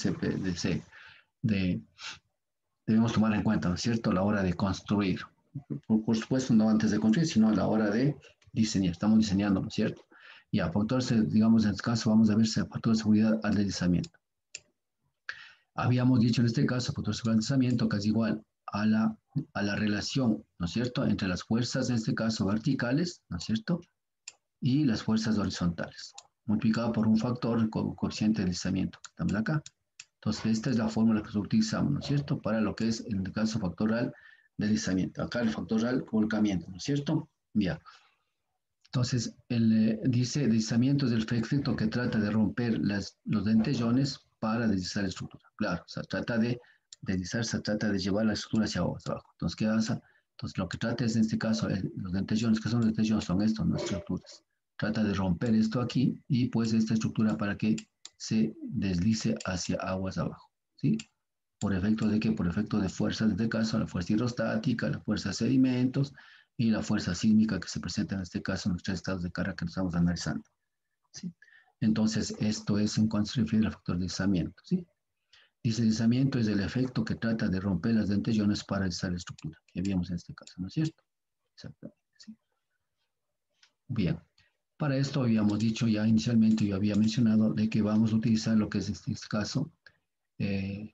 A: de- debemos tomar en cuenta, ¿no es cierto? A la hora de construir. Por supuesto, no antes de construir, sino a la hora de diseñar. Estamos diseñando, ¿no es cierto? Y a factores, digamos, en este caso vamos a ver factor de seguridad al deslizamiento. Habíamos dicho en este caso, factor de seguridad al deslizamiento, que es igual a la relación, ¿no es cierto?, entre las fuerzas, en este caso, verticales, ¿no es cierto?, y las fuerzas horizontales, multiplicado por un factor, el coeficiente de deslizamiento, que estamos acá. Entonces, esta es la fórmula que utilizamos, ¿no es cierto?, para lo que es, en el caso, factorial de deslizamiento. Acá el factorial volcamiento, ¿no es cierto? Bien. Entonces, dice deslizamiento es el efecto que trata de romper los dentellones para deslizar la estructura. Claro, o sea, trata de deslizar, se trata de llevar la estructura hacia abajo. Entonces, ¿qué pasa? Entonces, lo que trata es, en este caso, los dentellones. ¿Qué son los dentellones? Son estos, no estructuras. Trata de romper esto aquí y pues esta estructura para que se deslice hacia aguas abajo. ¿Sí? ¿Por efecto de qué? Por efecto de fuerzas, en este caso, la fuerza hidrostática, la fuerza de sedimentos y la fuerza sísmica que se presenta en este caso en los tres estados de carga que nos estamos analizando. ¿Sí? Entonces, esto es en cuanto se refiere al factor de deslizamiento. ¿Sí? Dice, deslizamiento es el efecto que trata de romper las dentellones para deslizar la estructura, que vimos en este caso, ¿no es cierto? Exactamente. ¿Sí? Bien. Para esto habíamos dicho ya inicialmente, yo había mencionado de que vamos a utilizar lo que es en este caso, eh,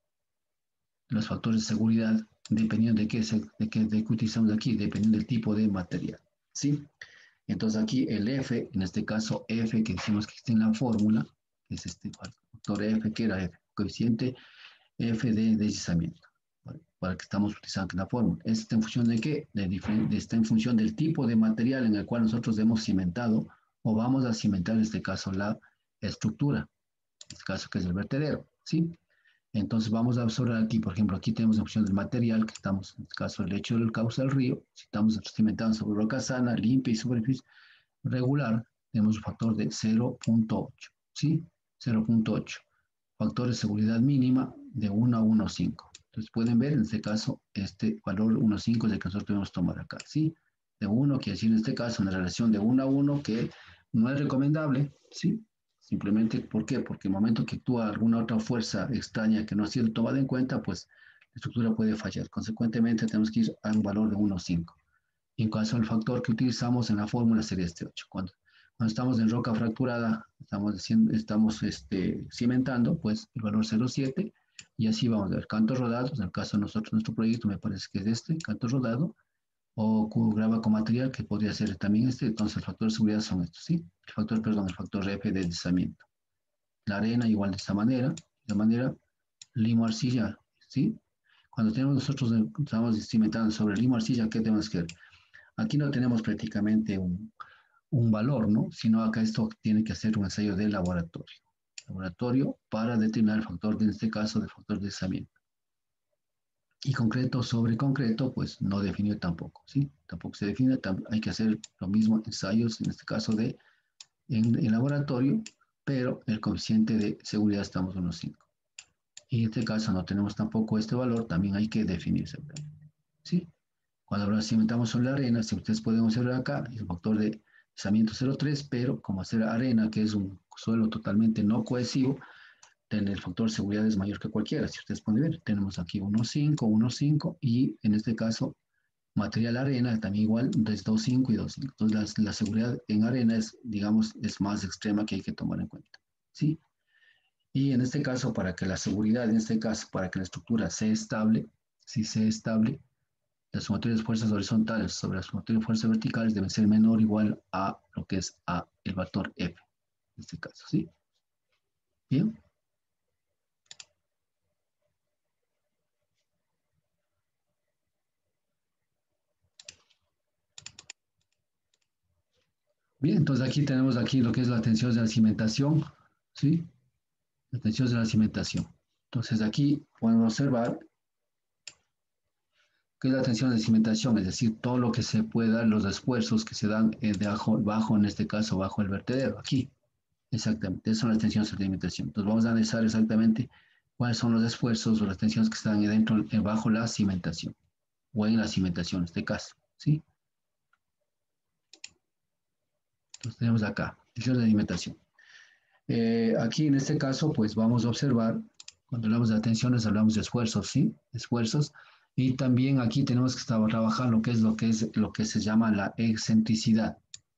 A: los factores de seguridad, dependiendo de qué utilizamos aquí, dependiendo del tipo de material. ¿Sí? Entonces aquí el F, en este caso F que decimos que existe en la fórmula, que es este factor F, que era F, coeficiente F de deslizamiento, para que estamos utilizando en la fórmula. ¿Está en función de qué? Está en función del tipo de material en el cual nosotros hemos cimentado o vamos a cimentar, en este caso, la estructura, en este caso que es el vertedero. ¿Sí? Entonces vamos a observar aquí, por ejemplo, aquí tenemos la opción del material, que estamos, en este caso, el lecho del cauce del río. Si estamos cimentando sobre roca sana, limpia y superficie regular, tenemos un factor de 0.8, ¿sí? 0.8. Factor de seguridad mínima de 1 a 1.5. Entonces pueden ver, en este caso, este valor 1.5 es el que nosotros debemos tomar acá, ¿sí? De 1, quiere decir en este caso una relación de 1 a 1 que no es recomendable, ¿sí? Simplemente, ¿por qué? Porque en el momento que actúa alguna otra fuerza extraña que no ha sido tomada en cuenta, pues la estructura puede fallar. Consecuentemente, tenemos que ir a un valor de 1.5. Y en caso del factor que utilizamos en la fórmula sería este 8. Cuando estamos en roca fracturada, estamos cimentando, pues el valor 0.7, y así vamos a ver cantos rodados. En el caso de nosotros, nuestro proyecto me parece que es este, canto rodado, o grava con material, que podría ser también este. Entonces el factor de seguridad son estos, ¿sí? El factor F de deslizamiento. La arena igual de esta manera, limo arcilla, ¿sí? Cuando estamos cimentando sobre limo arcilla, ¿qué tenemos que ver? Aquí no tenemos prácticamente un valor, ¿no? Sino acá esto tiene que hacer un ensayo de laboratorio. Laboratorio para determinar el factor, en este caso, del factor de deslizamiento. Y concreto sobre concreto, pues no definido tampoco, ¿sí? Tampoco se define, hay que hacer lo mismo, ensayos, en este caso en laboratorio, pero el coeficiente de seguridad estamos en unos 5. Y en este caso no tenemos tampoco este valor, también hay que definirse, ¿sí? Cuando lo cimentamos sobre la arena, si ustedes pueden observar acá, es un factor de deslizamiento 0,3, pero como hacer arena, que es un suelo totalmente no cohesivo, el factor de seguridad es mayor que cualquiera. Si ustedes pueden ver, tenemos aquí 1,5, 1,5 y en este caso material arena también igual es 2,5 y 2,5. Entonces la seguridad en arena es, digamos, es más extrema que hay que tomar en cuenta. ¿Sí? Y en este caso, para que la seguridad, en este caso, para que la estructura sea estable, si sea estable, la sumatoria de fuerzas horizontales sobre la sumatoria de fuerzas verticales debe ser menor o igual a lo que es A, el factor F, en este caso, ¿sí? Bien. Bien, entonces aquí tenemos aquí lo que es la tensión de la cimentación, ¿sí? La tensión de la cimentación. Entonces aquí podemos observar que es la tensión de cimentación, es decir, todo lo que se puede dar, los esfuerzos que se dan bajo, en este caso, bajo el vertedero, aquí. Exactamente, esas son las tensiones de cimentación. Entonces vamos a analizar exactamente cuáles son los esfuerzos o las tensiones que están dentro, bajo la cimentación, o en la cimentación en este caso, ¿sí? Entonces tenemos acá, tensiones de cimentación. Aquí en este caso, pues vamos a observar, cuando hablamos de tensiones, hablamos de esfuerzos, ¿sí? Esfuerzos. Y también aquí tenemos que trabajar lo que se llama la excentricidad.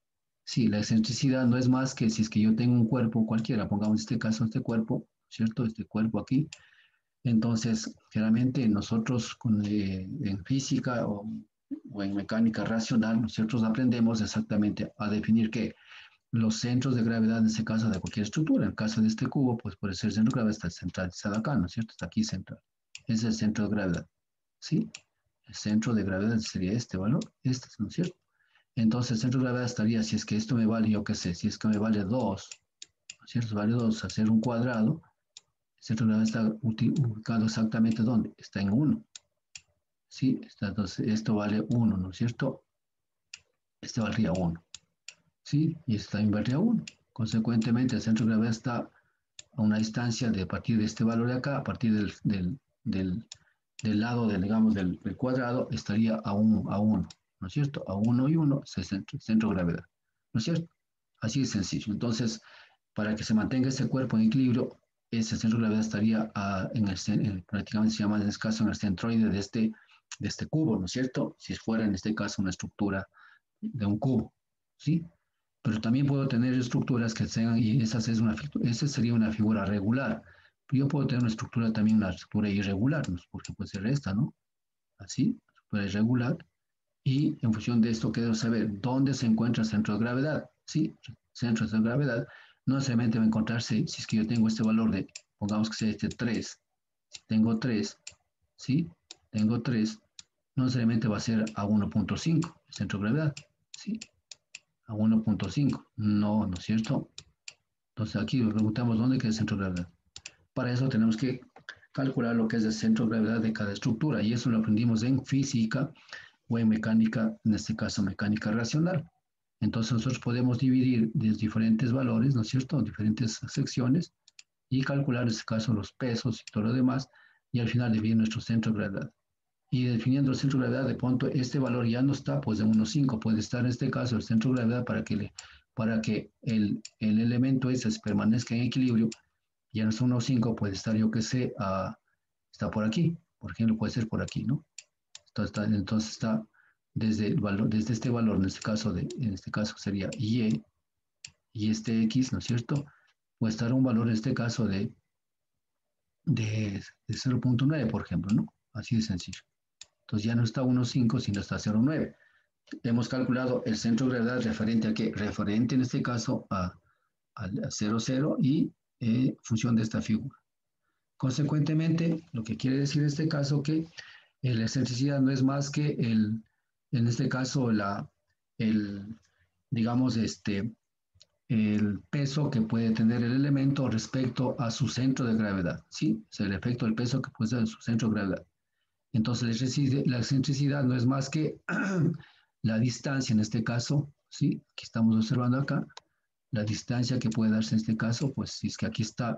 A: Sí, la excentricidad no es más que si es que yo tengo un cuerpo cualquiera, pongamos en este caso este cuerpo, ¿cierto? Este cuerpo aquí. Entonces, generalmente nosotros en física o en mecánica racional, nosotros aprendemos exactamente a definir qué los centros de gravedad, en este caso de cualquier estructura. En el caso de este cubo, pues puede ser el centro de gravedad está centralizado acá, ¿no es cierto? Está aquí central. Ese es el centro de gravedad, ¿sí? El centro de gravedad sería este valor, este, ¿no es cierto? Entonces el centro de gravedad estaría, si es que esto me vale, yo qué sé, si es que me vale 2, ¿no es cierto? Vale 2 hacer un cuadrado, el centro de gravedad está ubicado exactamente ¿dónde? Está en 1, ¿sí? Entonces esto vale 1, ¿no es cierto? Este valdría 1, ¿sí? Y este también valdría 1. Consecuentemente, el centro de gravedad está a una distancia de a partir de este valor de acá, a partir del, del lado digamos, del cuadrado, estaría a 1, ¿no es cierto? A 1 y 1 es el centro de gravedad, ¿no es cierto? Así de sencillo. Entonces, para que se mantenga ese cuerpo en equilibrio, ese centro de gravedad estaría prácticamente se llama en este caso en el centroide de este cubo, ¿no es cierto? Si fuera en este caso una estructura de un cubo, ¿sí? Pero también puedo tener estructuras que sean, y esa sería una figura regular. Pero yo puedo tener una estructura también, una estructura irregular, ¿no? Porque puede ser esta, ¿no? Así, estructura irregular. Y en función de esto, quiero saber dónde se encuentra el centro de gravedad. Sí, centro de gravedad no necesariamente va a encontrarse, si es que yo tengo este valor de, pongamos que sea este 3, si tengo 3, ¿sí? Tengo 3, no necesariamente va a ser a 1,5 el centro de gravedad, ¿sí? A 1,5, no, ¿no es cierto? Entonces aquí nos preguntamos dónde queda el centro de gravedad. Para eso tenemos que calcular lo que es el centro de gravedad de cada estructura y eso lo aprendimos en física o en mecánica, en este caso mecánica racional. Entonces nosotros podemos dividir los diferentes valores, ¿no es cierto? Diferentes secciones y calcular en este caso los pesos y todo lo demás y al final definir nuestro centro de gravedad. Y definiendo el centro de gravedad, de pronto este valor ya no está pues en 1,5, puede estar en este caso el centro de gravedad para que el elemento ese permanezca en equilibrio, ya no es 1,5, puede estar yo que sé, está por aquí, por ejemplo puede ser por aquí, ¿no? Entonces está desde este valor, en este caso sería y este X, ¿no es cierto? Puede estar un valor en este caso de 0,9, por ejemplo, ¿no? Así de sencillo. Entonces ya no está 1,5, sino está 0,9. Hemos calculado el centro de gravedad referente a qué? Referente en este caso a 0,0 y función de esta figura. Consecuentemente, lo que quiere decir en este caso que la excentricidad no es más que en este caso, el, digamos, el peso que puede tener el elemento respecto a su centro de gravedad, ¿sí? Es el efecto del peso que puede ser en su centro de gravedad. Entonces la excentricidad no es más que la distancia en este caso, ¿sí? Que estamos observando acá, la distancia que puede darse en este caso, pues si es que aquí está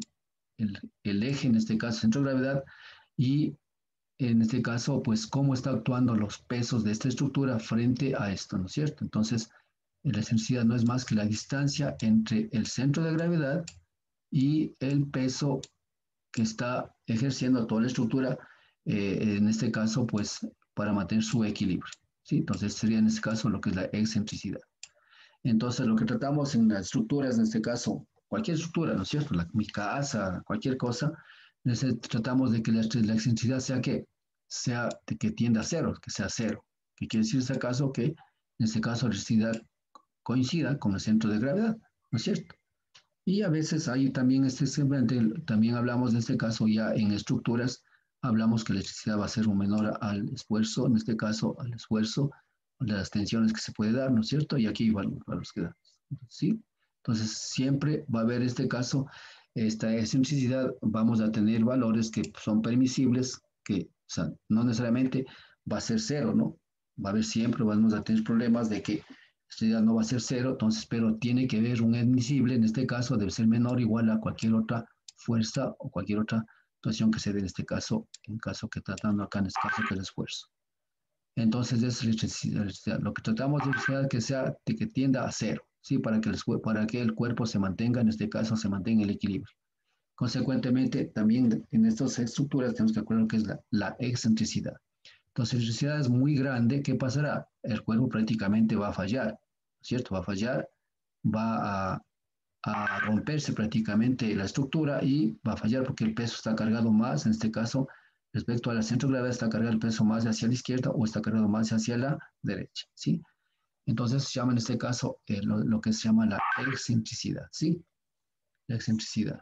A: el eje, en este caso, centro de gravedad, y en este caso, pues cómo está actuando los pesos de esta estructura frente a esto, ¿no es cierto? Entonces, la excentricidad no es más que la distancia entre el centro de gravedad y el peso que está ejerciendo toda la estructura, en este caso, pues para mantener su equilibrio, ¿sí? Entonces, sería en este caso lo que es la excentricidad. Entonces, lo que tratamos en las estructuras, en este caso, cualquier estructura, ¿no es cierto? Mi casa, cualquier cosa, tratamos de que la excentricidad sea que sea de que tienda a cero, que sea cero. ¿Qué quiere decir en este caso? Que en este caso la excentricidad coincida con el centro de gravedad, ¿no es cierto? Y a veces hay también, simplemente, también hablamos de este caso ya en estructuras, hablamos que la electricidad va a ser un menor al esfuerzo, en este caso al esfuerzo de las tensiones que se puede dar, ¿no es cierto? Y aquí igual para los que dan, ¿sí? Entonces siempre va a haber este caso, esta excentricidad, vamos a tener valores que son permisibles, que o sea, no necesariamente va a ser cero, ¿no? Va a haber siempre, vamos a tener problemas de que estudiar no va a ser cero, entonces, pero tiene que haber un admisible, en este caso debe ser menor o igual a cualquier otra fuerza o cualquier otra situación que se dé en este caso, en caso que tratando acá en este caso que es el esfuerzo. Entonces, es electricidad. Lo que tratamos de electricidad que sea de que tienda a cero, ¿sí? Para que el cuerpo se mantenga, en este caso, se mantenga el equilibrio. Consecuentemente, también en estas estructuras tenemos que acordar que es la excentricidad. Entonces, si la electricidad es muy grande, ¿qué pasará? El cuerpo prácticamente va a fallar, ¿cierto? Va a fallar, va a romperse prácticamente la estructura y va a fallar porque el peso está cargado más, en este caso, respecto al centro de gravedad, está cargado el peso más hacia la izquierda o está cargado más hacia la derecha, ¿sí? Entonces, se llama en este caso lo que se llama la excentricidad, ¿sí? La excentricidad.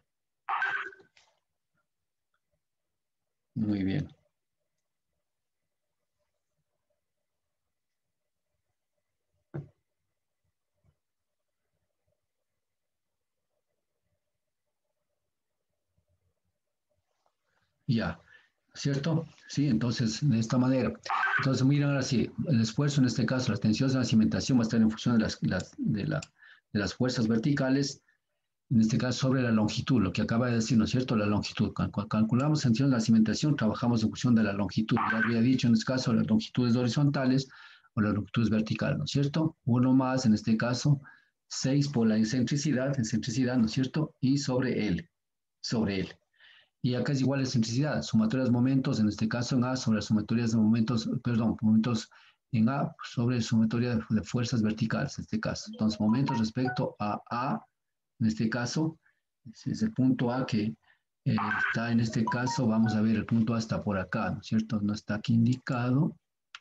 A: Muy bien. Ya, ¿cierto? Sí, entonces, de esta manera. Entonces, miren ahora sí, el esfuerzo en este caso, las tensiones de la cimentación va a estar en función de las fuerzas verticales, en este caso sobre la longitud, lo que acaba de decir, ¿no es cierto? La longitud. Cuando calculamos tensión de la cimentación, trabajamos en función de la longitud. Ya había dicho en este caso las longitudes horizontales o las longitudes verticales, ¿no es cierto? Uno más, en este caso, 6 por la excentricidad, ¿no es cierto? Y sobre L. Y acá es igual la excentricidad, sumatoria de momentos, en este caso en A, sobre las sumatorias de momentos, perdón, momentos en A sobre sumatoria de fuerzas verticales, en este caso. Entonces, momentos respecto a, en este caso, es el punto A que está en este caso, vamos a ver, el punto A está por acá, ¿no es cierto? No está aquí indicado.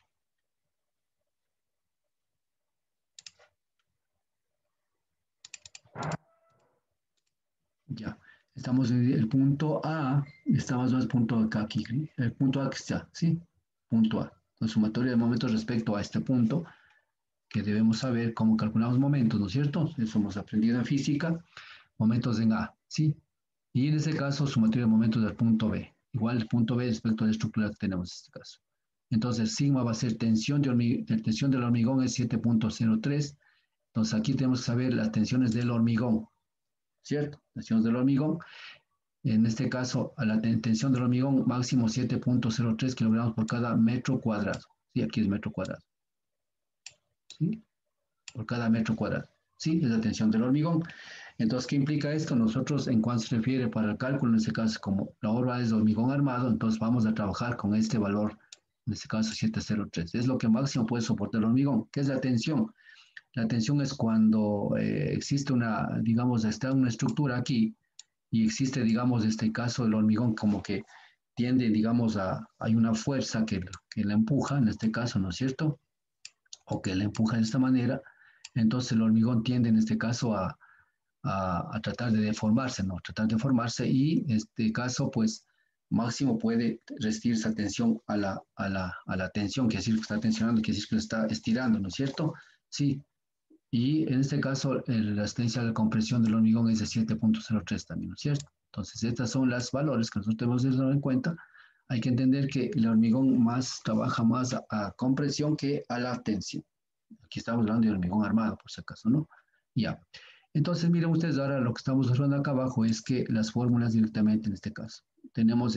A: Ya, estamos en el punto A, estamos en el punto acá, aquí, el punto A que está, ¿sí? Punto A. La sumatoria de momentos respecto a este punto, que debemos saber cómo calculamos momentos, ¿no es cierto? Eso hemos aprendido en física, momentos en A, ¿sí? Y en este caso, sumatoria de momentos del punto B. Igual el punto B respecto a la estructura que tenemos en este caso. Entonces, sigma va a ser tensión del hormigón es 7.03. Entonces, aquí tenemos que saber las tensiones del hormigón, ¿cierto? Tensiones del hormigón. En este caso, a la tensión del hormigón máximo 7.03 kilogramos por cada metro cuadrado. Sí, aquí es metro cuadrado. ¿Sí? Por cada metro cuadrado. ¿Sí? Es la tensión del hormigón. Entonces, ¿qué implica esto? Nosotros, en cuanto se refiere para el cálculo, en este caso, como la obra es de hormigón armado, entonces vamos a trabajar con este valor, en este caso 703. Es lo que máximo puede soportar el hormigón. ¿Qué es la tensión? La tensión es cuando existe una, digamos, está una estructura aquí y existe, digamos, este caso, el hormigón como que tiende, digamos, hay una fuerza que la empuja, en este caso, ¿no es cierto? O que la empuja de esta manera, entonces el hormigón tiende en este caso a tratar de deformarse, ¿no? Tratar de formarse y en este caso, pues máximo puede resistir esa tensión a la tensión, que decir que está tensionando, que decir que lo está estirando, ¿no es cierto? Sí. Y en este caso, la resistencia a la compresión del hormigón es de 7.03 también, ¿no es cierto? Entonces, estas son los valores que nosotros debemos de tener en cuenta Hay que entender que el hormigón trabaja más a compresión que a la tensión. Aquí estamos hablando de hormigón armado, por si acaso, ¿no? Ya. Entonces, miren ustedes, ahora lo que estamos observando acá abajo es que las fórmulas directamente en este caso. Tenemos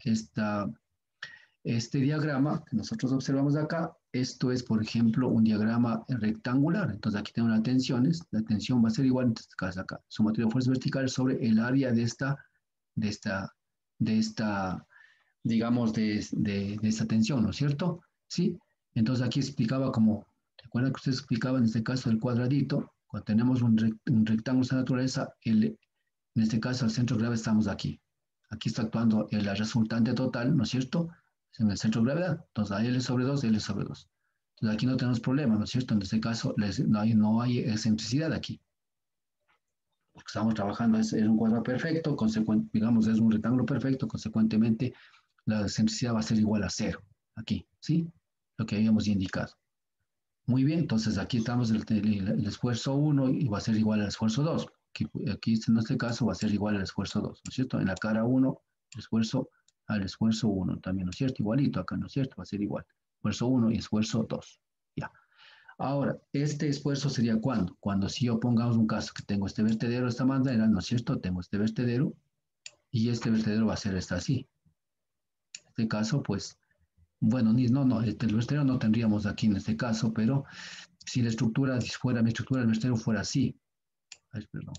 A: este diagrama que nosotros observamos acá. Esto es, por ejemplo, un diagrama rectangular. Entonces, aquí tenemos las tensiones. La tensión va a ser igual, en este caso acá, sumatoria de fuerzas verticales sobre el área de esta, de esta digamos, de esta tensión, ¿no es cierto? ¿Sí? Entonces aquí explicaba como, ¿recuerda que usted explicaba en este caso el cuadradito? Cuando tenemos un rectángulo de esta naturaleza, en este caso el centro de gravedad estamos aquí. Aquí está actuando la resultante total, ¿no es cierto? En el centro de gravedad. Entonces, L sobre 2, L sobre 2. Entonces aquí no tenemos problema, ¿no es cierto? En este caso no hay excentricidad aquí. Porque estamos trabajando, es un cuadrado perfecto, digamos, es un rectángulo perfecto, consecuentemente la excentricidad va a ser igual a cero, aquí, ¿sí? Lo que habíamos indicado. Muy bien, entonces aquí estamos el esfuerzo 1 y va a ser igual al esfuerzo 2. Aquí en este caso va a ser igual al esfuerzo 2, ¿no es cierto? En la cara 1, el esfuerzo al esfuerzo 1 también, ¿no es cierto? Igualito acá, ¿no es cierto? Va a ser igual. Esfuerzo 1 y esfuerzo 2. Ya. Ahora, este esfuerzo sería ¿cuándo? Cuando si yo pongamos un caso que tengo este vertedero de esta manera, ¿no es cierto? Tengo este vertedero y este vertedero va a ser así. En este caso, pues, bueno, no, el vertedero no tendríamos aquí en este caso, pero si la estructura, si fuera mi estructura del vertedero fuera así. Ay, perdón.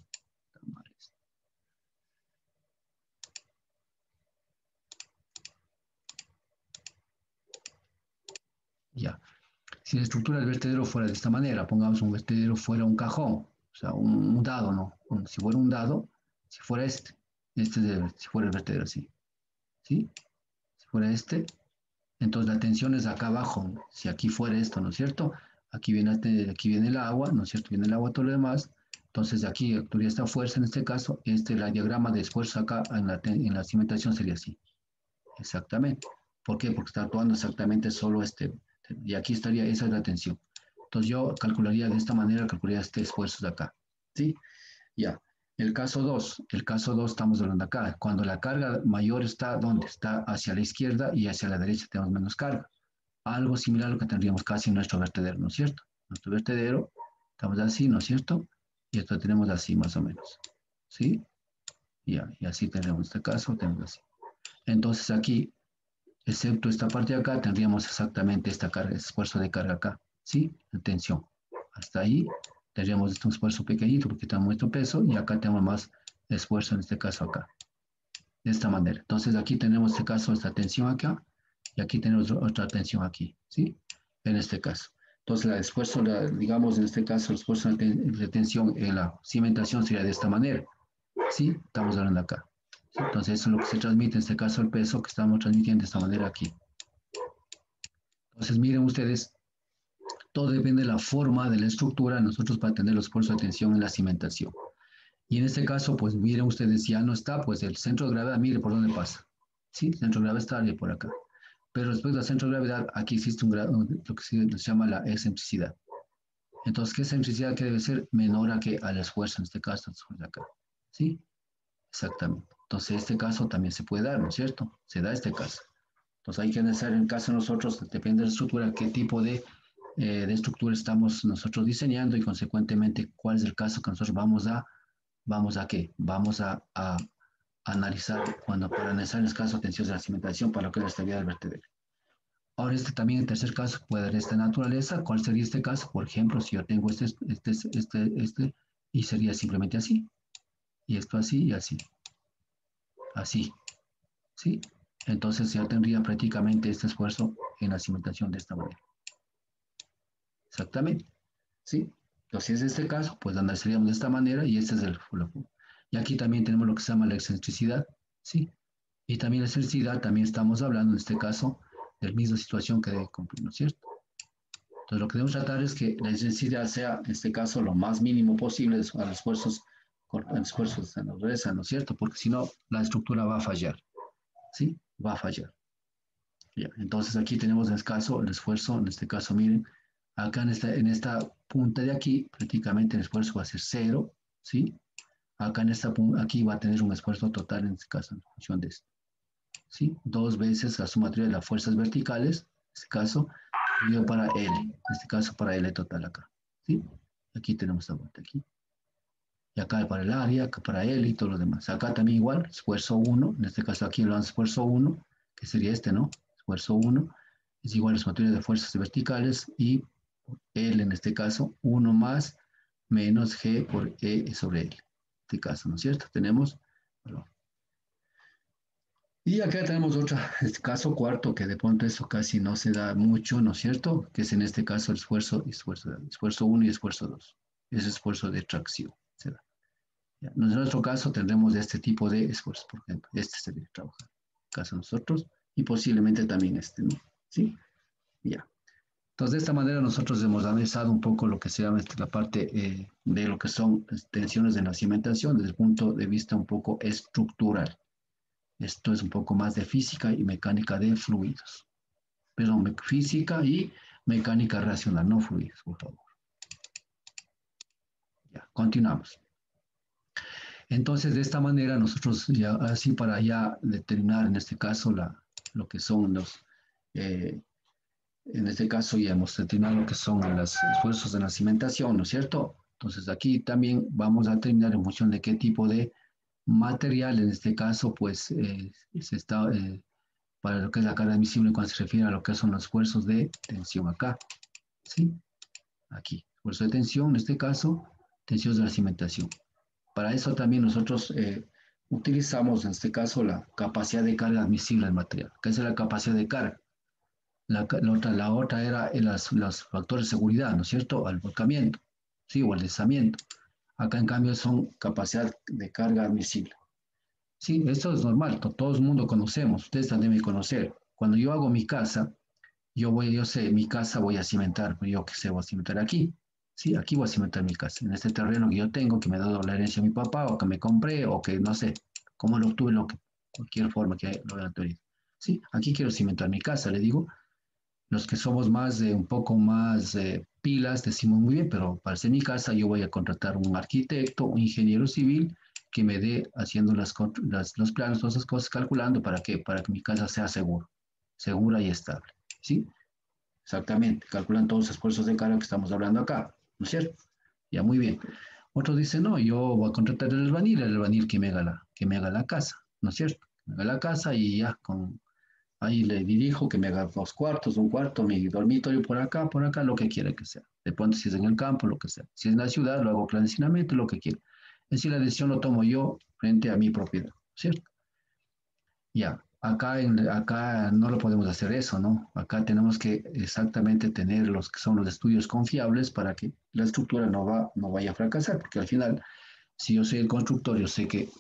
A: Ya. Si la estructura del vertedero fuera de esta manera, pongamos un vertedero fuera un cajón, o sea, un dado, ¿no? Si fuera un dado, si fuera si fuera el vertedero así, ¿sí? Si fuera entonces la tensión es acá abajo, ¿no? Si aquí fuera esto, ¿no es cierto? Aquí viene el agua, ¿no es cierto? Viene el agua, todo lo demás. Entonces aquí actuaría esta fuerza en este caso. El diagrama de esfuerzo acá en la cimentación sería así. Exactamente. ¿Por qué? Porque está actuando exactamente solo y aquí estaría, esa es la tensión. Entonces yo calcularía de esta manera, calcularía este esfuerzo de acá. ¿Sí? Ya. El caso 2 estamos hablando acá. Cuando la carga mayor está, ¿dónde? Está hacia la izquierda y hacia la derecha tenemos menos carga. Algo similar a lo que tendríamos casi en nuestro vertedero, ¿no es cierto? Nuestro vertedero, estamos así, ¿no es cierto? Y esto tenemos así más o menos. ¿Sí? Ya, y así tenemos este caso, tenemos así. Entonces aquí excepto esta parte de acá, tendríamos exactamente esta carga, este esfuerzo de carga acá, ¿sí? La tensión. Hasta ahí tendríamos este esfuerzo pequeñito porque tenemos nuestro peso y acá tenemos más esfuerzo en este caso acá, de esta manera. Entonces aquí tenemos este caso, esta tensión acá y aquí tenemos otra tensión aquí, ¿sí? En este caso. Entonces el esfuerzo, digamos en este caso, el esfuerzo de tensión en la cimentación sería de esta manera, ¿sí? Estamos hablando acá. Entonces eso es lo que se transmite, en este caso el peso que estamos transmitiendo de esta manera aquí. Entonces miren ustedes, todo depende de la forma de la estructura nosotros para tener los esfuerzos de tensión en la cimentación. Y en este caso, pues miren ustedes, ya no está, pues el centro de gravedad, mire por dónde pasa. Sí, el centro de gravedad está por acá. Pero después del centro de gravedad, aquí existe lo que se llama la excentricidad. Entonces, ¿qué excentricidad que debe ser? Menor a que al esfuerzo, en este caso, el esfuerzo de acá. ¿Sí? Exactamente. Entonces, este caso también se puede dar, ¿no es cierto? Se da este caso. Entonces, hay que analizar en el caso de nosotros, depende de la estructura, qué tipo de estructura estamos nosotros diseñando y consecuentemente cuál es el caso que nosotros vamos a qué? Vamos a analizar para analizar el caso de tensión de la cimentación para lo que es la estabilidad del vertedero. Ahora también el tercer caso puede dar esta naturaleza. ¿Cuál sería este caso? Por ejemplo, si yo tengo y sería simplemente así, y esto así y así, así, ¿sí? Entonces ya tendría prácticamente este esfuerzo en la cimentación de esta manera. Exactamente. ¿Sí? Entonces, en este caso, pues analizaríamos de esta manera y este es el y aquí también tenemos lo que se llama la excentricidad, ¿sí? Y también la excentricidad, también estamos hablando en este caso de la misma situación que debe cumplir, ¿no es cierto? Entonces, lo que debemos tratar es que la excentricidad sea, en este caso, lo más mínimo posible a los esfuerzos de la dureza, ¿no es cierto? Porque si no, la estructura va a fallar, ¿sí? Va a fallar. Ya, entonces, aquí tenemos en este caso el esfuerzo, en este caso, miren, acá en esta punta de aquí, prácticamente el esfuerzo va a ser cero, ¿sí? Acá aquí va a tener un esfuerzo total en este caso en función de esto, ¿sí? 2 veces la sumatoria de las fuerzas verticales, en este caso, dividido para L, en este caso para L total acá, ¿sí? Aquí tenemos esta vuelta aquí. Y acá para el área, acá para L y todo lo demás. Acá también igual, esfuerzo 1, en este caso aquí lo dan esfuerzo 1, que sería este, ¿no? Esfuerzo 1, es igual a la sumatoria de fuerzas verticales y L en este caso, 1 más menos G por E sobre L. En este caso, ¿no es cierto? Tenemos valor. Y acá tenemos otra, este caso cuarto, que de pronto eso casi no se da mucho, ¿no es cierto? Que es en este caso el esfuerzo 1 y esfuerzo 2. Es esfuerzo de tracción. Se da. Ya. En nuestro caso tendremos este tipo de esfuerzo, por ejemplo. Este sería trabajar. En el caso de nosotros y posiblemente también este, ¿no? ¿Sí? Ya. Entonces, de esta manera nosotros hemos analizado un poco lo que se llama la parte de lo que son tensiones de la cimentación desde el punto de vista un poco estructural. Esto es un poco más de física y mecánica de fluidos. Perdón, física y mecánica racional, no fluidos, por favor. Ya, continuamos. Entonces, de esta manera nosotros ya, así para ya determinar en este caso lo que son los... en este caso ya hemos determinado lo que son los esfuerzos de la cimentación, ¿no es cierto? Entonces aquí también vamos a determinar en función de qué tipo de material, en este caso, pues se está, para lo que es la carga admisible cuando se refiere a lo que son los esfuerzos de tensión acá, ¿sí? Aquí, esfuerzo de tensión, en este caso, tensión de la cimentación. Para eso también nosotros utilizamos, en este caso, la capacidad de carga admisible del material. ¿Qué es la capacidad de carga? La otra era los factores de seguridad, ¿no es cierto? Al volcamiento, ¿sí? O al deslizamiento. Acá, en cambio, son capacidad de carga admisible. Sí, esto es normal, todo el mundo conocemos, ustedes también me conocen. Cuando yo hago mi casa, yo sé, mi casa voy a cimentar, yo que sé, voy a cimentar aquí. Sí, aquí voy a cimentar mi casa, en este terreno que yo tengo, que me ha dado la herencia de mi papá, o que me compré, o que no sé, cómo lo obtuve, cualquier forma que lo haya tenido. Sí, aquí quiero cimentar mi casa, le digo, los que somos más un poco más pilas, decimos muy bien, pero para hacer mi casa yo voy a contratar un arquitecto, un ingeniero civil que me dé haciendo los planos, todas esas cosas, calculando para qué, para que mi casa sea segura y estable. ¿Sí? Exactamente, calculan todos los esfuerzos de carga que estamos hablando acá, ¿no es cierto? Ya, muy bien. Otros dicen, no, yo voy a contratar el albañil que me haga la casa, ¿no es cierto? Me haga la casa y ya, ahí le dirijo que me haga 2 cuartos, un cuarto, mi dormitorio por acá, lo que quiera que sea. De pronto, si es en el campo, lo que sea. Si es en la ciudad, lo hago clandestinamente, lo que quiera. Es decir, la decisión lo tomo yo frente a mi propiedad, ¿cierto? Ya, acá no lo podemos hacer eso, ¿no? Acá tenemos que exactamente tener los que son los estudios confiables para que la estructura no vaya a fracasar, porque al final, si yo soy el constructor, yo sé que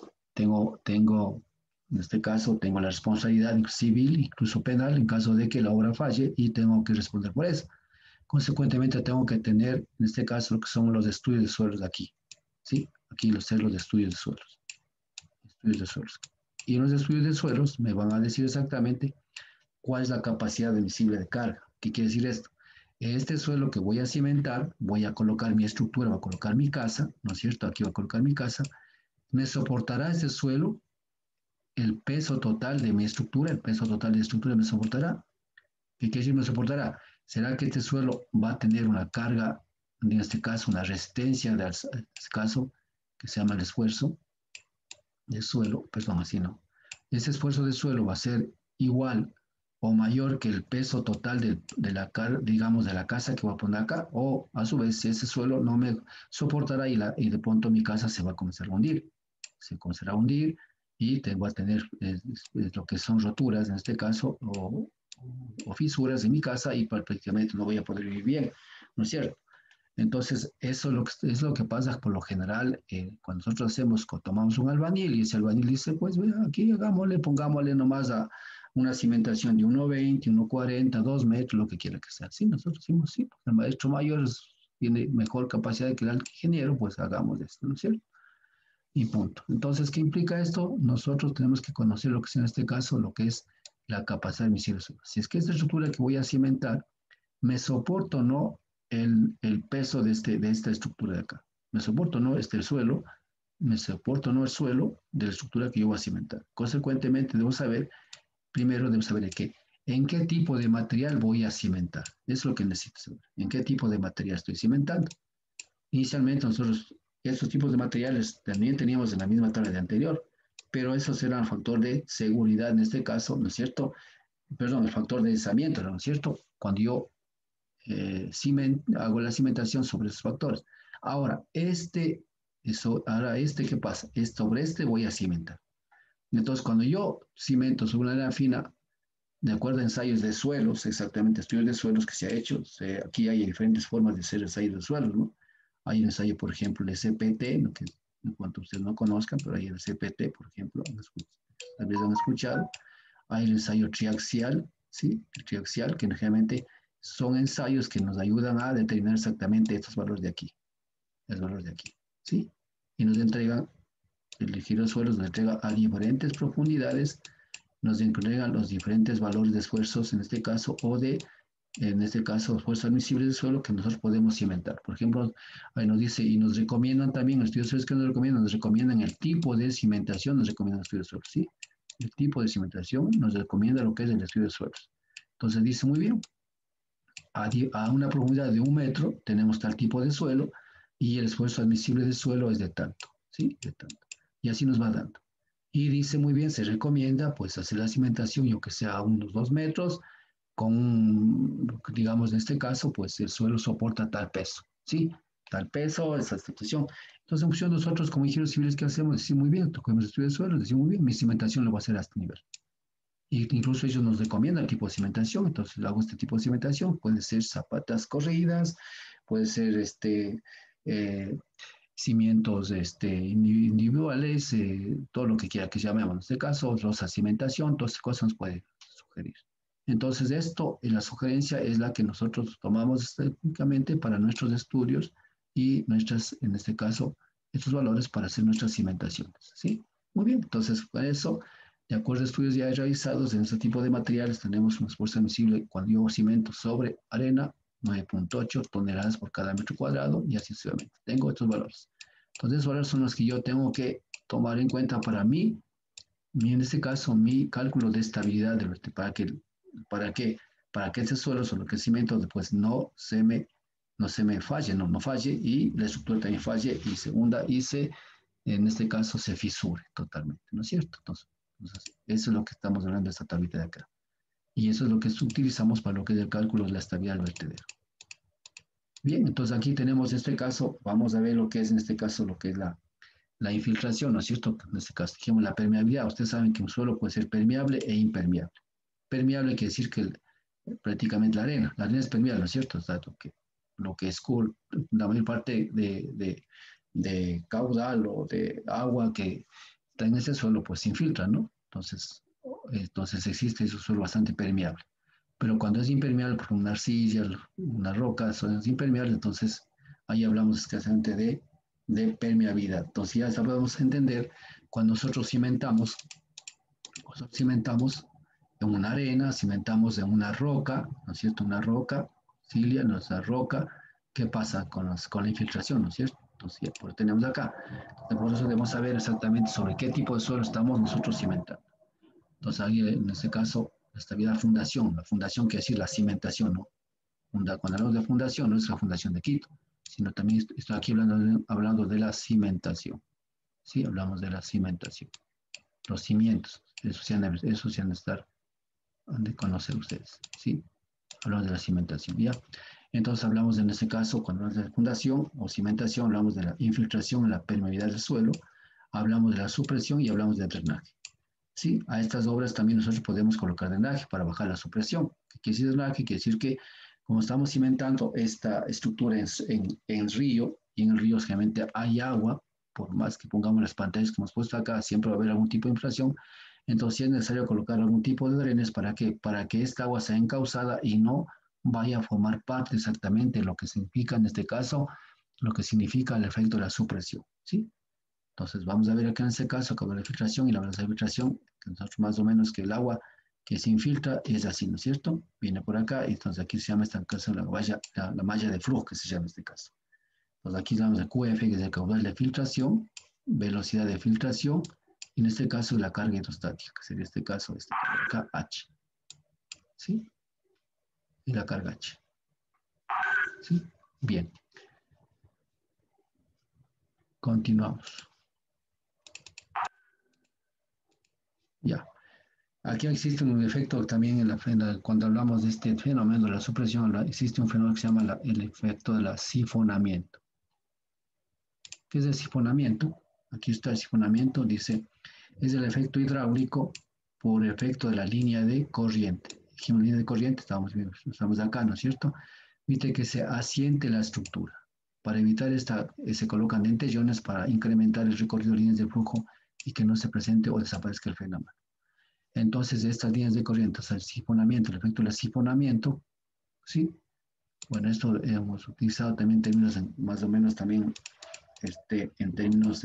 A: en este caso, tengo la responsabilidad civil, incluso penal, en caso de que la obra falle y tengo que responder por eso. Consecuentemente, tengo que tener, en este caso, lo que son los estudios de suelos de aquí, ¿sí? Aquí los de estudios de suelos. Estudios de suelos. Y en los estudios de suelos me van a decir exactamente cuál es la capacidad admisible de carga. ¿Qué quiere decir esto? Este suelo que voy a cimentar, voy a colocar mi estructura, voy a colocar mi casa, ¿no es cierto? Aquí voy a colocar mi casa. ¿Me soportará ese suelo el peso total de mi estructura? ¿El peso total de la estructura me soportará? ¿Qué quiere decir me soportará? ¿Será que este suelo va a tener una carga, en este caso una resistencia, de este caso, que se llama el esfuerzo de suelo? Perdón, así no. Ese esfuerzo de suelo va a ser igual o mayor que el peso total digamos, de la casa que voy a poner acá, o a su vez, si ese suelo no me soportará y de pronto mi casa se va a comenzar a hundir. Se comenzará a hundir y voy a tener lo que son roturas, en este caso, o fisuras en mi casa y prácticamente no voy a poder vivir bien, ¿no es cierto? Entonces, eso es lo que pasa por lo general cuando nosotros tomamos un albañil y ese albañil dice, pues aquí hagámosle, pongámosle nomás a una cimentación de 1,20, 1,40, 2 metros, lo que quiera que sea. Sí, nosotros decimos, sí, porque el maestro mayor tiene mejor capacidad que el ingeniero, pues hagamos esto, ¿no es cierto? Y punto. Entonces, ¿qué implica esto? Nosotros tenemos que conocer lo que es en este caso, lo que es la capacidad de admisible. Si es que esta estructura que voy a cimentar me soporto o no el peso de esta estructura de acá. Me soporto o no el suelo, me soporto o no el suelo de la estructura que yo voy a cimentar. Consecuentemente, debo saber primero debo saber en qué tipo de material voy a cimentar. Es lo que necesito saber. ¿En qué tipo de material estoy cimentando? Inicialmente nosotros estos tipos de materiales también teníamos en la misma tabla de anterior, pero esos eran el factor de seguridad en este caso, ¿no es cierto? Perdón, el factor de aislamiento, ¿no es cierto? Cuando yo hago la cimentación sobre esos factores. Ahora, ¿qué pasa? Sobre este voy a cimentar. Entonces, cuando yo cimento sobre una arena fina, de acuerdo a ensayos de suelos, exactamente estudios de suelos que se ha hecho, aquí hay diferentes formas de hacer ensayos de suelos, ¿no? Hay un ensayo, por ejemplo, de CPT, ¿no? Que en cuanto ustedes no conozcan, pero hay el CPT, por ejemplo, tal vez han escuchado. Hay el ensayo triaxial, ¿sí? El triaxial, que generalmente son ensayos que nos ayudan a determinar exactamente estos valores de aquí, los valores de aquí, ¿sí? Y nos entregan, el giro de suelos nos entrega a diferentes profundidades, nos entregan los diferentes valores de esfuerzos, en este caso, en este caso, esfuerzos admisibles del suelo que nosotros podemos cimentar. Por ejemplo, ahí nos dice, y nos recomiendan también, los estudios de suelos que nos recomiendan el tipo de cimentación, nos recomiendan el estudio de suelos, ¿sí? El tipo de cimentación nos recomienda lo que es el estudio de suelos. Entonces dice muy bien, a una profundidad de 1 metro tenemos tal tipo de suelo y el esfuerzo admisible del suelo es de tanto, ¿sí? De tanto. Y así nos va dando. Y dice muy bien, se recomienda pues hacer la cimentación, yo que sea a unos 2 metros, con, digamos, en este caso, pues el suelo soporta tal peso, ¿sí? Tal peso, esa situación. Entonces, en función de nosotros, como ingenieros civiles, ¿qué hacemos? Decimos muy bien, tocamos estudio de suelo, decimos muy bien, mi cimentación lo va a hacer a este nivel. Y incluso ellos nos recomiendan el tipo de cimentación, entonces hago este tipo de cimentación, puede ser zapatas corridas, puede ser eh, cimientos individuales, todo lo que quiera que llamemos. En este caso, rosa cimentación, todas estas cosas nos puede sugerir. Entonces, esto, la sugerencia es la que nosotros tomamos técnicamente para nuestros estudios y nuestras, en este caso, estos valores para hacer nuestras cimentaciones, ¿sí? Muy bien, entonces, para eso, de acuerdo a estudios ya realizados en este tipo de materiales, tenemos un esfuerzo admisible cuando yo cimento sobre arena, 9.8 toneladas por cada metro cuadrado y así sucesivamente. Tengo estos valores. Entonces, esos valores son los que yo tengo que tomar en cuenta para mí, en este caso, mi cálculo de estabilidad para que, para que ese suelo sobre el que cimento después no se me falle, no falle y la estructura también falle y segunda, en este caso, se fisure totalmente, ¿no es cierto? Entonces, eso es lo que estamos hablando de esta tablita de acá. Y eso es lo que utilizamos para lo que es el cálculo de la estabilidad del vertedero. Bien, entonces aquí tenemos este caso, vamos a ver lo que es en este caso, lo que es la infiltración, ¿no es cierto? En este caso, dijimos la permeabilidad. Ustedes saben que un suelo puede ser permeable e impermeable. Permeable quiere decir que prácticamente la arena es permeable, ¿no es cierto? O sea, lo que es la mayor parte de caudal o de agua que está en ese suelo, pues se infiltra, ¿no? Entonces existe ese suelo bastante permeable. Pero cuando es impermeable, por una arcilla, una roca, son impermeables, entonces ahí hablamos escasamente de permeabilidad. Entonces ya podemos entender cuando nosotros cimentamos en una arena, cimentamos en una roca, ¿no es cierto? Una roca, cilia, nuestra roca, ¿qué pasa con la infiltración, ¿no es cierto? Entonces ya por tenemos acá. Entonces, por eso debemos saber exactamente sobre qué tipo de suelo estamos nosotros cimentando. Entonces ahí en este caso, la estabilidad la fundación quiere decir la cimentación, ¿no? Cuando hablamos de fundación, no es la fundación de Quito, sino también estoy aquí hablando de la cimentación. Sí, hablamos de la cimentación. Los cimientos, eso se han de estar, han de conocer ustedes. Sí, hablamos de la cimentación, ¿ya? Entonces hablamos en este caso, cuando hablamos de fundación o cimentación, hablamos de la infiltración, la permeabilidad del suelo, hablamos de la supresión y hablamos de drenaje. Sí, a estas obras también nosotros podemos colocar drenaje para bajar la supresión. ¿Qué quiere decir drenaje? Quiere decir que como estamos cimentando esta estructura en río, y en el río generalmente hay agua, por más que pongamos las pantallas que hemos puesto acá, siempre va a haber algún tipo de inflación, entonces es necesario colocar algún tipo de drenes para que esta agua sea encauzada y no vaya a formar parte exactamente de lo que significa en este caso, lo que significa el efecto de la supresión, ¿sí? Entonces vamos a ver acá en este caso con la filtración y la balanza de filtración, que nosotros más o menos que el agua que se infiltra es así, ¿no es cierto? Viene por acá y entonces aquí se llama esta caso la malla de flujo que se llama en este caso. Entonces aquí damos el QF, que es el caudal de filtración, velocidad de filtración, En este caso, la carga hidrostática, que sería este caso, este de acá, H. ¿Sí? Y la carga H. ¿Sí? Bien. Continuamos. Ya. Aquí existe un efecto también cuando hablamos de este fenómeno de la supresión, existe un fenómeno que se llama el efecto de la sifonamiento. ¿Qué es el sifonamiento? Aquí está el sifonamiento, dice, es el efecto hidráulico por efecto de la línea de corriente. Dijimos línea de corriente, estamos acá, ¿no es cierto? Viste que se asiente la estructura. Para evitar se colocan dentellones para incrementar el recorrido de líneas de flujo y que no se presente o desaparezca el fenómeno. Entonces, estas líneas de corriente, o sea, el sifonamiento, el efecto del sifonamiento, ¿sí? Bueno, esto hemos utilizado también términos más o menos también en términos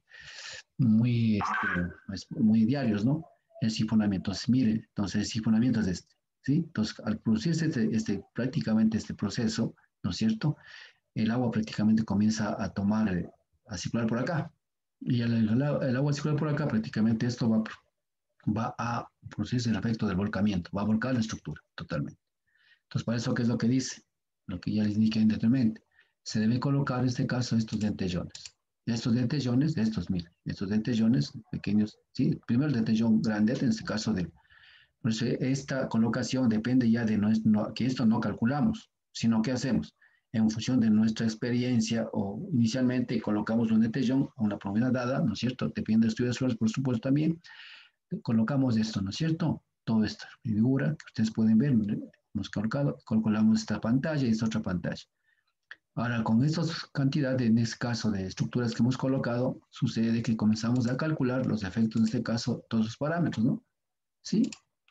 A: muy diarios, ¿no? El sifonamiento. Entonces, mire, entonces el sifonamiento es este, ¿sí? Entonces, al producirse prácticamente este proceso, ¿no es cierto? El agua prácticamente comienza a tomar, a circular por acá. Y el agua circular por acá, prácticamente esto va a producirse el efecto del volcamiento, va a volcar la estructura totalmente. Entonces, para eso, ¿qué es lo que dice? Lo que ya les indiqué anteriormente. Se debe colocar, en este caso, estos dentellones. Miren, estos dentellones pequeños, ¿sí? Primero el dentellón grande, en este caso por eso esta colocación depende ya de que esto no calculamos, sino que hacemos en función de nuestra experiencia o inicialmente colocamos un dentellón a una profundidad dada, ¿no es cierto? Depende de estudios flores, por supuesto, también. Colocamos esto, ¿no es cierto? Toda esta figura que ustedes pueden ver, hemos colocado, calculamos esta pantalla y esta otra pantalla. Ahora, con estas cantidades, en este caso, de estructuras que hemos colocado, sucede que comenzamos a calcular los efectos, en este caso, todos los parámetros, ¿no? ¿Sí?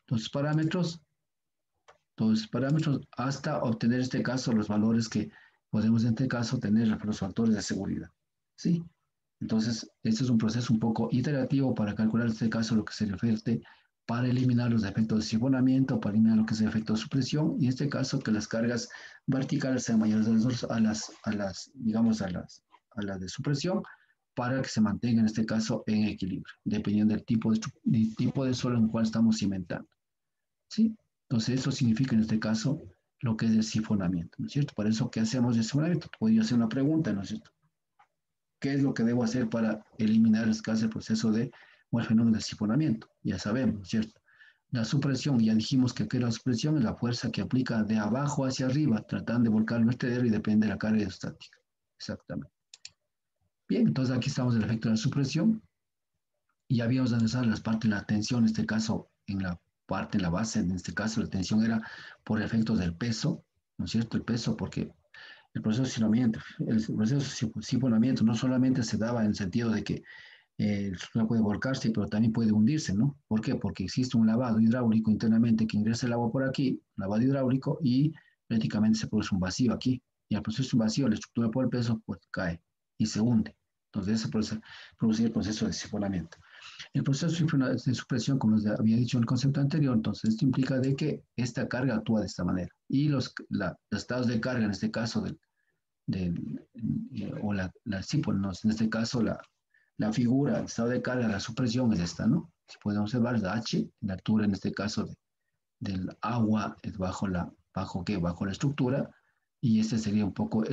A: Todos los parámetros, hasta obtener, en este caso, los valores que podemos, en este caso, tener los factores de seguridad. ¿Sí? Entonces, este es un proceso un poco iterativo para calcular, en este caso, lo que se refiere para eliminar los efectos de sifonamiento, para eliminar lo que es el efecto de supresión, y en este caso, que las cargas verticales sean mayores a las de supresión, para que se mantenga, en este caso, en equilibrio, dependiendo del tipo de suelo en el cual estamos cimentando. ¿Sí? Entonces, eso significa, en este caso, lo que es el sifonamiento, ¿no es cierto? Por eso, ¿qué hacemos de sifonamiento? Podría hacer una pregunta, ¿no es cierto? ¿Qué es lo que debo hacer para eliminar el proceso o el fenómeno del sifonamiento? Ya sabemos, ¿cierto? La supresión, ya dijimos que la supresión es la fuerza que aplica de abajo hacia arriba, tratando de volcar el vertedero y depende de la carga hidrostática. Exactamente. Bien, entonces aquí estamos en el efecto de la supresión y habíamos analizado las partes de la tensión, en este caso, en la base, en este caso la tensión era por efectos del peso, ¿no es cierto? El peso, porque el proceso de sifonamiento no solamente se daba en el sentido de que el suelo puede volcarse, pero también puede hundirse, ¿no? ¿Por qué? Porque existe un lavado hidráulico internamente que ingresa el agua por aquí, lavado hidráulico, y prácticamente se produce un vacío aquí. Y al producirse un vacío, la estructura por el peso pues cae y se hunde. Entonces, eso produce el proceso de sifonamiento. El proceso de supresión, como les había dicho en el concepto anterior, entonces esto implica de que esta carga actúa de esta manera. Y los estados de carga, en este caso, sí, pues, en este caso, la figura, el estado de carga, la supresión es esta, ¿no? Si podemos observar, la H, la altura, en este caso, del agua es bajo la estructura, y este sería un poco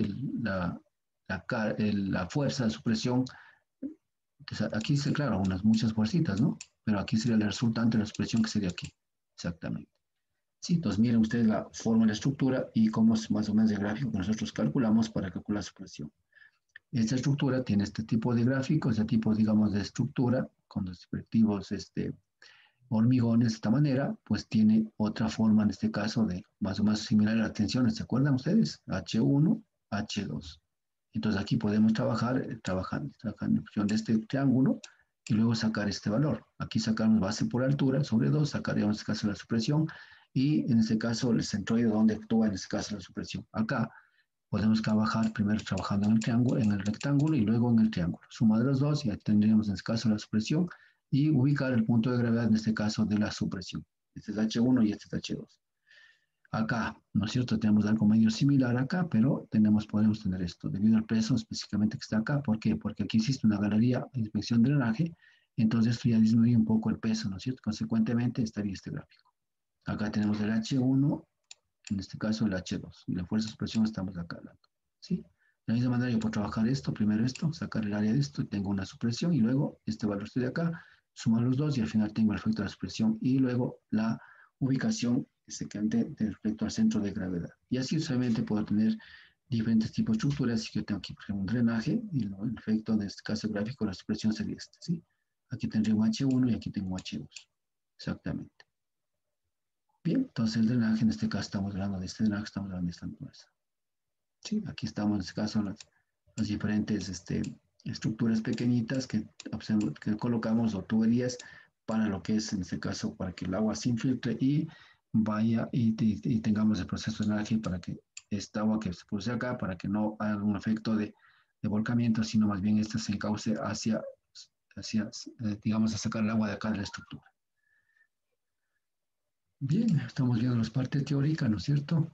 A: la fuerza de supresión. Entonces, aquí dice, claro, muchas fuercitas, ¿no? Pero aquí sería el resultante de la expresión que sería aquí, exactamente. Sí, entonces miren ustedes la forma de la estructura y cómo es más o menos el gráfico que nosotros calculamos para calcular su presión. Esta estructura tiene este tipo de gráfico, este tipo, digamos, de estructura, con los respectivos hormigones de esta manera, pues tiene otra forma, en este caso, de más o menos similar a las tensiones, ¿se acuerdan ustedes? H1, H2. Entonces aquí podemos trabajando en función de este triángulo y luego sacar este valor. Aquí sacamos base por altura sobre 2, sacaríamos en este caso la supresión y en este caso el centroide donde actúa en este caso la supresión. Acá podemos trabajar primero trabajando en el triángulo, en el rectángulo y luego en el triángulo. Suma de los dos y tendríamos en este caso la supresión y ubicar el punto de gravedad en este caso de la supresión. Este es H1 y este es H2. Acá, ¿no es cierto? Tenemos algo medio similar acá, pero podemos tener esto debido al peso específicamente que está acá. ¿Por qué? Porque aquí existe una galería de inspección de drenaje entonces esto ya disminuye un poco el peso, ¿no es cierto? Consecuentemente estaría este gráfico. Acá tenemos el H1, en este caso el H2, y la fuerza de presión estamos acá hablando, ¿sí? De la misma manera yo puedo trabajar esto, primero esto, sacar el área de esto, y tengo una supresión, y luego este valor de acá, sumar los dos, y al final tengo el efecto de la supresión, y luego la ubicación respecto al centro de gravedad. Y así solamente puedo tener diferentes tipos de estructuras. Si yo tengo aquí, por ejemplo, un drenaje, y el efecto de este caso gráfico, la supresión sería este, ¿sí? Aquí tendría un H1 y aquí tengo un H2. Exactamente. Bien, entonces el drenaje, en este caso estamos hablando de este drenaje, estamos hablando de esta naturaleza. ¿Sí? Aquí estamos, en este caso, las diferentes estructuras pequeñitas que colocamos o tuberías para lo que es, en este caso, para que el agua se infiltre y vaya y tengamos el proceso de drenaje para que esta agua que se produce acá, para que no haya un efecto de volcamiento, sino más bien esta se encauce hacia digamos, a sacar el agua de acá de la estructura. Bien, estamos viendo las partes teóricas, ¿no es cierto?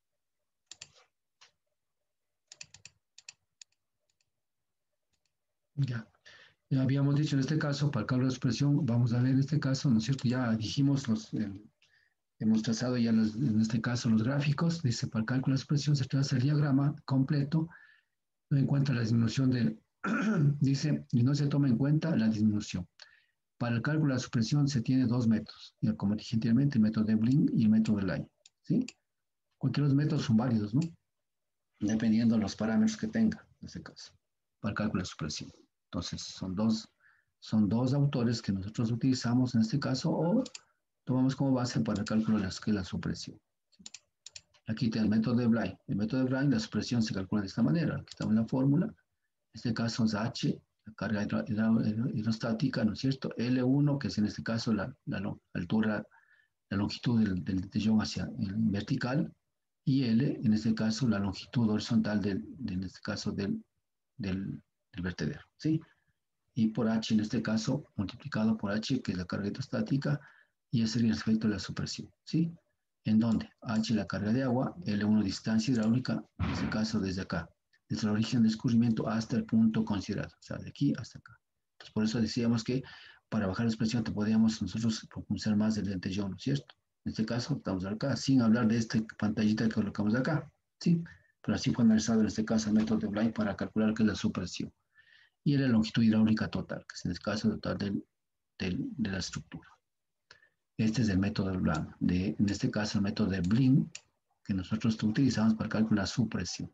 A: Ya. Ya habíamos dicho en este caso, para el cálculo de expresión, vamos a ver en este caso, ¿no es cierto? Ya dijimos, hemos trazado ya en este caso los gráficos. Dice, para el cálculo de expresión se traza el diagrama completo, no en cuenta la disminución del, dice, y no se toma en cuenta la disminución. Para el cálculo de la expresión se tiene dos métodos, ya como dije anteriormente, el método de Blin y el método de Lai, ¿sí? Cualquiera de los métodos son válidos, ¿no? Dependiendo de los parámetros que tenga, en este caso, para el cálculo de expresión. Entonces, son dos autores que nosotros utilizamos en este caso o tomamos como base para el cálculo de la supresión. Aquí está el método de Bray. El método de Bray, la supresión se calcula de esta manera. Aquí estamos en la fórmula. En este caso es H, la carga hidrostática, ¿no es cierto? L1, que es en este caso la altura, la longitud del detellón hacia el vertical, y L, en este caso, la longitud horizontal en este caso del vertedero, ¿sí? Y por H, en este caso, multiplicado por H, que es la carga hidrostática, y ese sería el efecto de la supresión, ¿sí? ¿En dónde? H, la carga de agua, L1, distancia hidráulica, en este caso desde acá, desde el origen del escurrimiento hasta el punto considerado, o sea, de aquí hasta acá. Entonces, por eso decíamos que para bajar la expresión te podíamos nosotros propulsar más del lentellón, ¿no es cierto? En este caso, estamos acá, sin hablar de esta pantallita que colocamos acá, ¿sí? Pero así fue analizado en este caso el método de Blay para calcular qué es la supresión y la longitud hidráulica total, que es en el caso total de la estructura. Este es el método de Blanc, en este caso el método de Blin, que nosotros utilizamos para calcular su presión.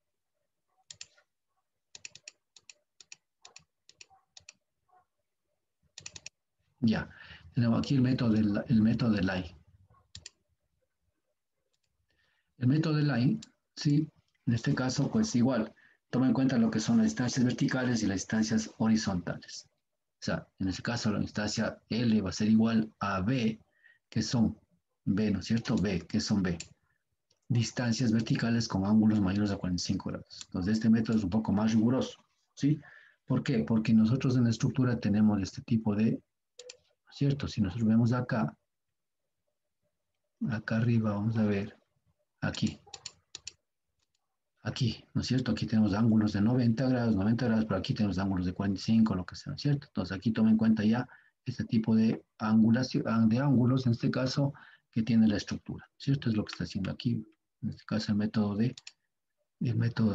A: Ya, tenemos aquí el método de Lai. El método de Lai, sí, en este caso, pues igual, toma en cuenta lo que son las distancias verticales y las distancias horizontales. O sea, en este caso la distancia L va a ser igual a B, que son B, ¿no es cierto? B, que son B. Distancias verticales con ángulos mayores a 45 grados. Entonces, este método es un poco más riguroso, ¿sí? ¿Por qué? Porque nosotros en la estructura tenemos este tipo de, ¿cierto? Si nosotros vemos acá arriba, vamos a ver, aquí, ¿no es cierto? Aquí tenemos ángulos de 90 grados, pero aquí tenemos ángulos de 45, lo que sea, ¿cierto? Entonces, aquí toma en cuenta ya este tipo de ángulos, en este caso, que tiene la estructura, ¿cierto? Es lo que está haciendo aquí, en este caso, el método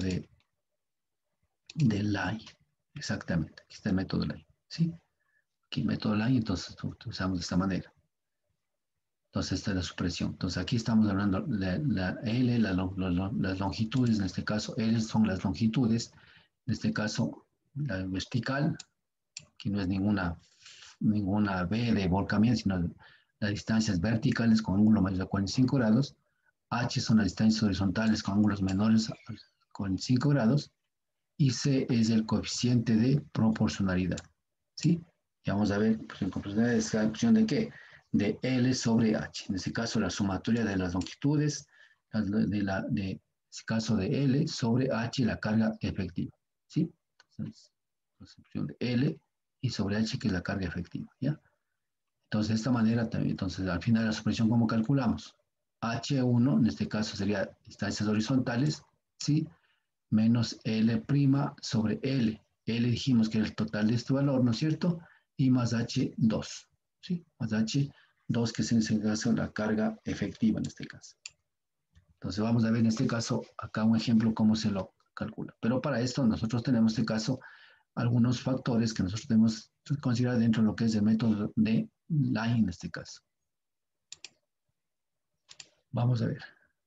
A: de Lai. Exactamente, aquí está el método Lai, ¿sí? Aquí el método Lai, entonces usamos de esta manera. Entonces, esta es la supresión. Entonces, aquí estamos hablando de la L, las longitudes, en este caso, L son las longitudes, en este caso, la vertical, que no es ninguna V de volcamiento, sino las distancias verticales con ángulo mayor a 45 grados, H son las distancias horizontales con ángulos menores a 45 grados, y C es el coeficiente de proporcionalidad, ¿sí? Y vamos a ver, pues en proporcionalidad es la opción de qué? De L sobre H. En este caso, la sumatoria de las longitudes, de este caso de L sobre H, la carga efectiva, ¿sí? Entonces, la opción de L y sobre H, que es la carga efectiva, ¿ya? Entonces, de esta manera, también, entonces, al final de la supresión, ¿cómo calculamos? H1, en este caso sería distancias horizontales, ¿sí? Menos L' sobre L. L dijimos que era el total de este valor, ¿no es cierto? y más H2, ¿sí? Más H2, que es en este caso la carga efectiva en este caso. Entonces vamos a ver en este caso acá un ejemplo cómo se lo calcula. Pero para esto nosotros tenemos en este caso algunos factores que nosotros debemos considerar dentro de lo que es el método de Line en este caso. Vamos a ver.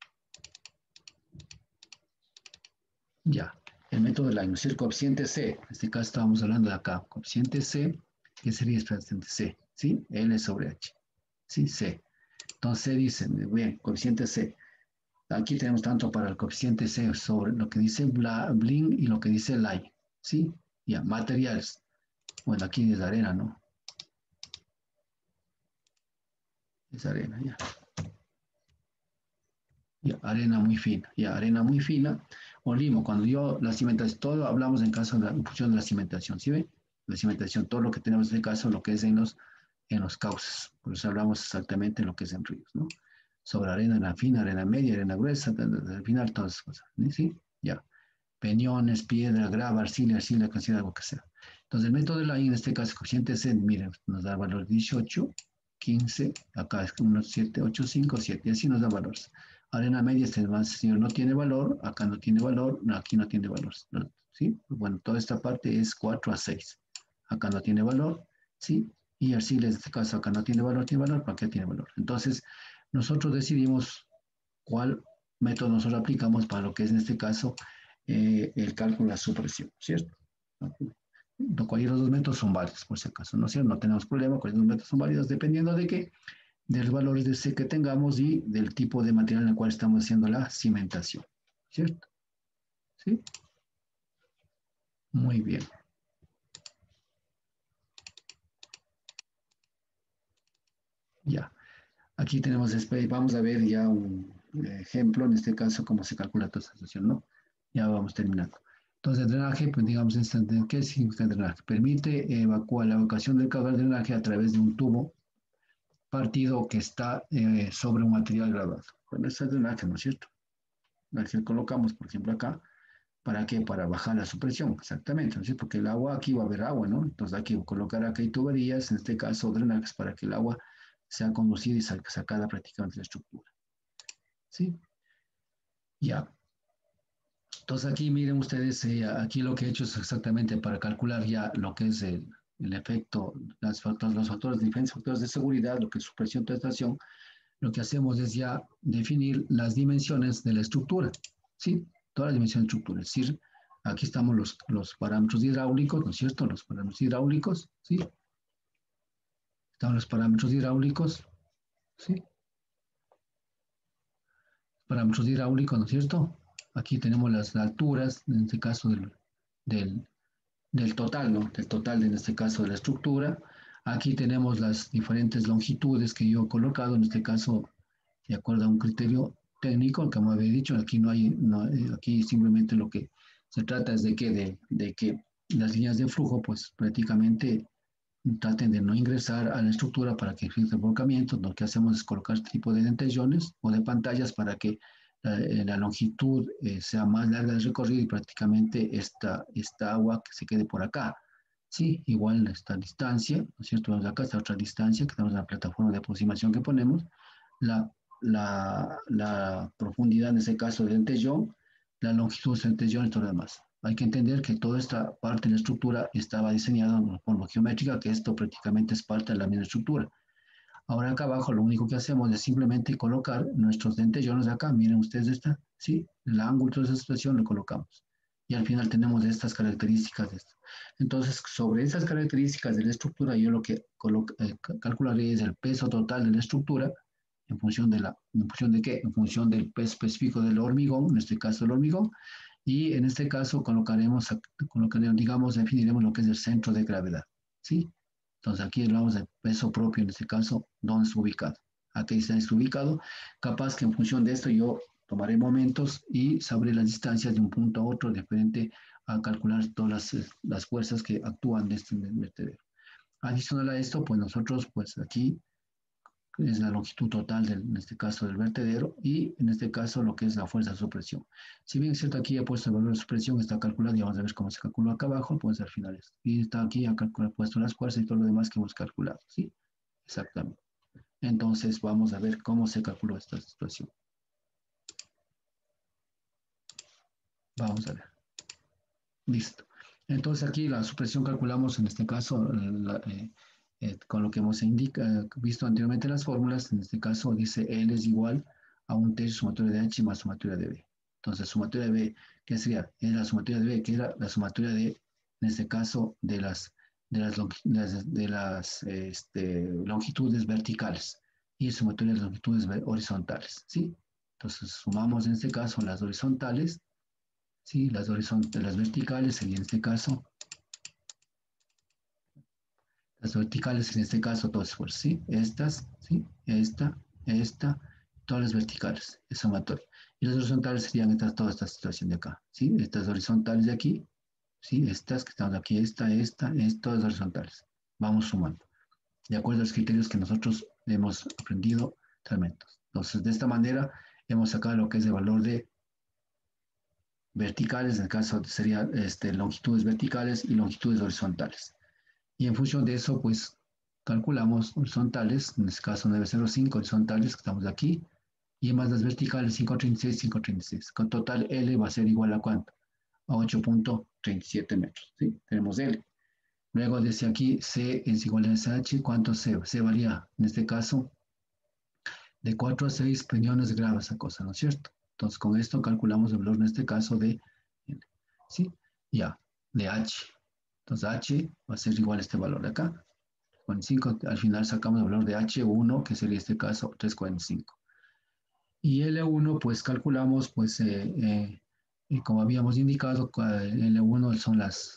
A: Ya, el método de Line, ¿no es el coeficiente C? En este caso estábamos hablando de acá. Coeficiente C, que sería el coeficiente C, ¿sí? L sobre H, ¿sí? C. Entonces dicen, bien, coeficiente C. Aquí tenemos tanto para el coeficiente C sobre lo que dice Bling y lo que dice Line, ¿sí? Ya, materiales. Bueno, aquí es arena, ¿no? Es arena, ya. Ya, arena muy fina, ya, arena muy fina. O limo, cuando yo la cimentación, todo hablamos en caso de la en función de la cimentación, ¿sí ven? La cimentación, todo lo que tenemos en este caso, lo que es en los cauces. Por eso hablamos exactamente en lo que es en ríos, ¿no? Sobre arena fina, arena media, arena gruesa, al final todas esas cosas, ¿sí? Ya. Peñones, piedra, grava, arcilla, cantidad, algo que sea. Entonces, el método de la I, en este caso, coeficiente C, miren, nos da valor 18, 15, acá es unos 7, 8, 5, 7, y así nos da valores. Arena media, este más, señor, no tiene valor, acá no tiene valor, no, aquí no tiene valor, ¿sí? Bueno, toda esta parte es 4 a 6. Acá no tiene valor, ¿sí? Y arcilla, en este caso, acá no tiene valor, ¿para qué tiene valor? Entonces, nosotros decidimos cuál método nosotros aplicamos para lo que es, en este caso, el cálculo de la supresión, ¿cierto? Cualquiera de los dos métodos son válidos, por si acaso, ¿no es cierto? No tenemos problema, cualquiera de los métodos son válidos dependiendo de qué, de los valores de C que tengamos y del tipo de material en el cual estamos haciendo la cimentación, ¿cierto? ¿Sí? Muy bien. Ya. Aquí tenemos, vamos a ver ya un ejemplo, en este caso, cómo se calcula toda esta situación, ¿no? Ya vamos terminando. Entonces, el drenaje, pues digamos, ¿qué significa el drenaje? Permite evacuar la evacuación del caudal de drenaje a través de un tubo partido que está sobre un material graduado. Bueno, este es el drenaje, ¿no es cierto? El que colocamos, por ejemplo, acá, ¿para qué? Para bajar la supresión, exactamente, ¿no es cierto? Porque el agua, aquí va a haber agua, ¿no? Entonces hay que colocar acá hay tuberías, en este caso drenajes, para que el agua sea conducida y sacada prácticamente de la estructura. ¿Sí? Ya. Entonces aquí miren ustedes, aquí lo que he hecho es exactamente para calcular ya lo que es el efecto, los factores, diferentes factores de seguridad, lo que es supresión, prestación, lo que hacemos es ya definir las dimensiones de la estructura, ¿sí? Todas las dimensiones de la estructura, es decir, aquí estamos los parámetros hidráulicos, ¿no es cierto? Los parámetros hidráulicos, ¿sí? Están los parámetros hidráulicos, ¿sí? Parámetros hidráulicos, ¿no es cierto? Aquí tenemos las alturas, en este caso del, del total, ¿no? Del total, en este caso, de la estructura. Aquí tenemos las diferentes longitudes que yo he colocado, en este caso, de acuerdo a un criterio técnico, como había dicho, aquí no hay, no, aquí simplemente lo que se trata es de que las líneas de flujo, pues prácticamente traten de no ingresar a la estructura para que exista volcamiento. Lo que hacemos es colocar este tipo de dentellones o de pantallas para que la longitud sea más larga del recorrido y prácticamente esta agua que se quede por acá. Sí, igual esta distancia, ¿no es cierto? Vamos acá, esta otra distancia que tenemos en la plataforma de aproximación que ponemos, la, la profundidad en ese caso del dentellón, la longitud del dentellón y todo lo demás. Hay que entender que toda esta parte de la estructura estaba diseñada en forma geométrica, que esto prácticamente es parte de la misma estructura. Ahora acá abajo lo único que hacemos es simplemente colocar nuestros dentellones acá. Miren ustedes esta, ¿sí? El ángulo de esa situación lo colocamos. Y al final tenemos estas características de esto. Entonces, sobre esas características de la estructura, yo lo que calcularé es el peso total de la estructura ¿en función de qué? En función del peso específico del hormigón, en este caso el hormigón, y en este caso colocaremos, digamos, definiremos lo que es el centro de gravedad, ¿sí? Entonces aquí hablamos del peso propio, en este caso, dónde está ubicado. Aquí está ubicado, capaz que en función de esto yo tomaré momentos y sabré las distancias de un punto a otro, diferente a calcular todas las fuerzas que actúan de este vertedero. Adicional a esto, pues nosotros, pues aquí es la longitud total, en este caso, del vertedero, y en este caso lo que es la fuerza de supresión. Si bien es cierto, aquí he puesto el valor de supresión, está calculado, y vamos a ver cómo se calculó acá abajo, pues al final esto. Y está aquí, he puesto las fuerzas y todo lo demás que hemos calculado, ¿sí? Exactamente. Entonces, vamos a ver cómo se calculó esta situación. Vamos a ver. Listo. Entonces, aquí la supresión calculamos, en este caso, con lo que hemos visto anteriormente en las fórmulas. En este caso dice L es igual a un tercio sumatoria de H más sumatoria de B. Entonces, sumatoria de B, ¿qué sería? Es la sumatoria de B, que era la sumatoria de, en este caso, longitudes verticales y sumatoria de las longitudes horizontales, ¿sí? Entonces, sumamos en este caso las horizontales, ¿sí? Las verticales serían en este caso, las verticales en este caso, todas por sí, estas, ¿sí? Esta, todas las verticales, es sumatoria. Y las horizontales serían toda esta situación de acá, ¿sí? Estas horizontales de aquí, ¿sí? Estas que estamos aquí, todas horizontales. Vamos sumando, de acuerdo a los criterios que nosotros hemos aprendido realmente. Entonces, de esta manera, hemos sacado lo que es el valor de verticales, en el caso sería longitudes verticales y longitudes horizontales. Y en función de eso, pues calculamos horizontales, en este caso 905 horizontales, que estamos aquí, y más las verticales 536, 536. Con total L va a ser igual a ¿cuánto? A 8.37 metros, ¿sí? Tenemos L. Luego desde aquí C es igual a SH, ¿cuánto C? C varía, en este caso, de 4 a 6 peñones graba esa cosa, ¿no es cierto? Entonces con esto calculamos el valor en este caso de L, ¿sí? Ya, de H. Entonces H va a ser igual a este valor de acá. 45, al final sacamos el valor de H1, que sería este caso 345. Y L1, pues calculamos, pues como habíamos indicado, L1 son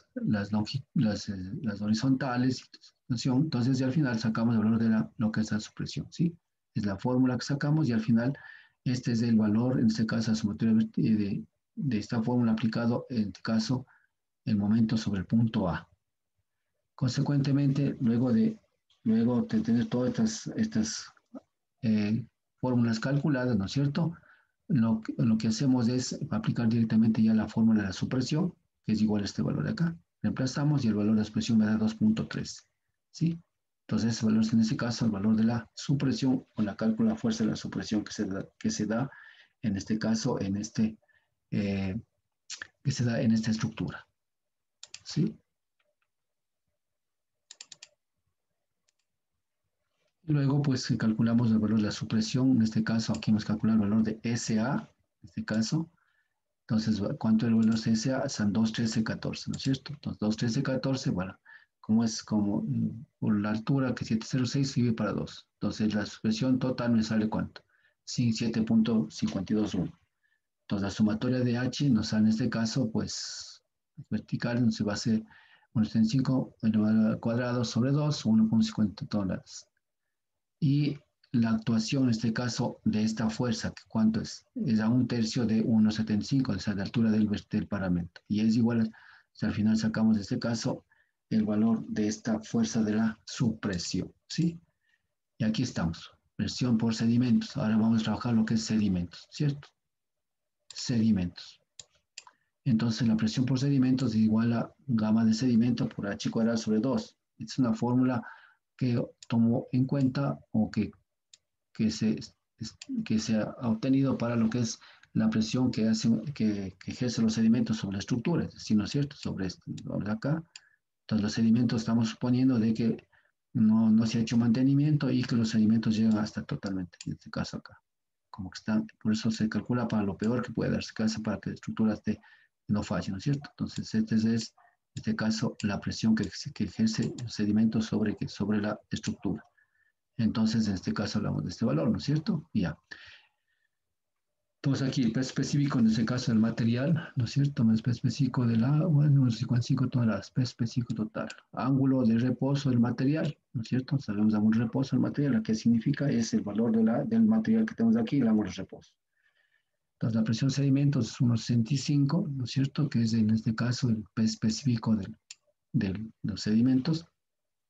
A: las horizontales, entonces y al final sacamos el valor de lo que es la supresión, ¿sí? Es la fórmula que sacamos y al final este es el valor, en este caso, la sumatoria de esta fórmula aplicado, en este caso, el momento sobre el punto A. Consecuentemente, luego de tener todas estas fórmulas calculadas, ¿no es cierto? Lo que hacemos es aplicar directamente ya la fórmula de la supresión, que es igual a este valor de acá. Reemplazamos y el valor de la supresión me da 2.3, ¿sí? Entonces, ese valor es en este caso el valor de la supresión o la cálculo de la fuerza de la supresión que se da en este caso, eh, que se da en esta estructura, ¿sí? Luego, pues calculamos el valor de la supresión. En este caso, aquí hemos calculado el valor de SA, en este caso. Entonces, ¿cuánto es el valor de SA? Son 2, 13, 14, ¿no es cierto? Entonces, 2, 13, 14, bueno, como es como por la altura que 706 sirve para 2. Entonces, la supresión total me sale ¿cuánto? Sí, 7.521. Entonces, la sumatoria de H nos sale en este caso, pues, vertical, nos va a ser 1,5 elevado al cuadrado sobre 2, 1.50 toneladas. Y la actuación, en este caso, de esta fuerza, ¿cuánto es? Es a un tercio de 1,75, o sea, de altura del paramento. Y es igual, o sea, al final sacamos de este caso el valor de esta fuerza de la supresión, ¿sí? Y aquí estamos, presión por sedimentos. Ahora vamos a trabajar lo que es sedimentos, ¿cierto? Sedimentos. Entonces, la presión por sedimentos es igual a gamma de sedimento por h cuadrado sobre 2. Es una fórmula que tomo en cuenta o que se, que se ha obtenido para lo que es la presión que ejerce los sedimentos sobre la estructura, es decir, ¿no es cierto? Sobre acá. Entonces, los sedimentos estamos suponiendo de que no se ha hecho mantenimiento y que los sedimentos llegan hasta totalmente, en este caso acá. Como que están, por eso se calcula para lo peor que puede darse caso para que la estructura no falle, ¿no es cierto? Entonces, este es, en este caso, la presión que ejerce el sedimento sobre la estructura. Entonces, en este caso hablamos de este valor, ¿no es cierto? Ya. Entonces aquí el peso específico, en este caso del material, ¿no es cierto? El peso específico del agua, 55 toneladas, peso específico total. Ángulo de reposo del material, ¿no es cierto? Sabemos de ángulo de reposo del material, lo que significa es el valor del material que tenemos aquí, el ángulo de reposo. Entonces la presión de sedimentos es 1,65, ¿no es cierto? Que es en este caso el peso específico de los sedimentos.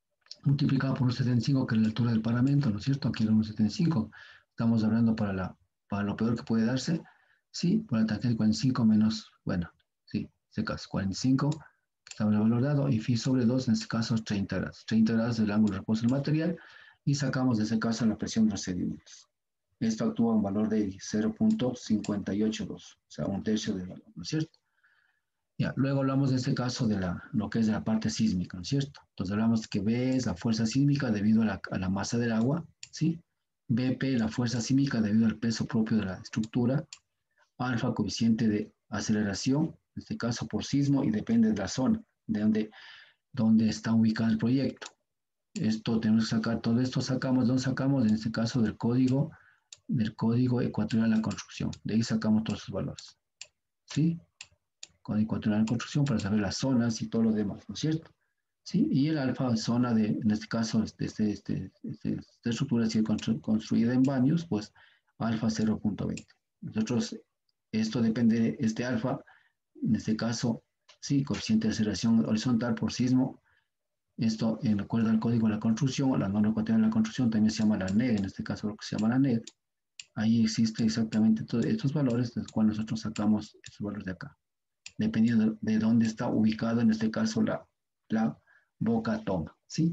A: multiplicado por 1,75, que es la altura del paramento, ¿no es cierto? Aquí era 1,75. Estamos hablando para lo peor que puede darse. Sí, por la tangente 45 menos, bueno, sí, este caso 45, que estaba el valor dado, y phi sobre 2, en este caso 30 grados. 30 grados del ángulo de reposo del material, y sacamos de ese caso la presión de los sedimentos. Esto actúa a un valor de 0,582, o sea, un tercio del valor, ¿no es cierto? Ya, luego hablamos de este caso de lo que es de la parte sísmica, ¿no es cierto? Entonces hablamos que B es la fuerza sísmica debido a la masa del agua, ¿sí? BP, la fuerza sísmica debido al peso propio de la estructura. Alfa, coeficiente de aceleración, en este caso por sismo, y depende de la zona, de donde está ubicado el proyecto. Esto tenemos que sacar, todo esto sacamos, ¿dónde sacamos? En este caso del código ecuatorial de la construcción. De ahí sacamos todos los valores, ¿sí? Código ecuatorial de construcción para saber las zonas y todo lo demás, ¿no es cierto? ¿Sí? Y el alfa, zona de, en este caso, esta estructura ha sido construida en baños, pues alfa 0,20. Nosotros, esto depende, este alfa, en este caso, sí, coeficiente de aceleración horizontal por sismo, esto, en acuerdo al código de la construcción, o la norma ecuatorial de la construcción, también se llama la NED, en este caso lo que se llama la NED, ahí existe exactamente todos estos valores, de los cuales nosotros sacamos estos valores de acá, dependiendo de dónde está ubicado, en este caso, la boca toma, ¿sí?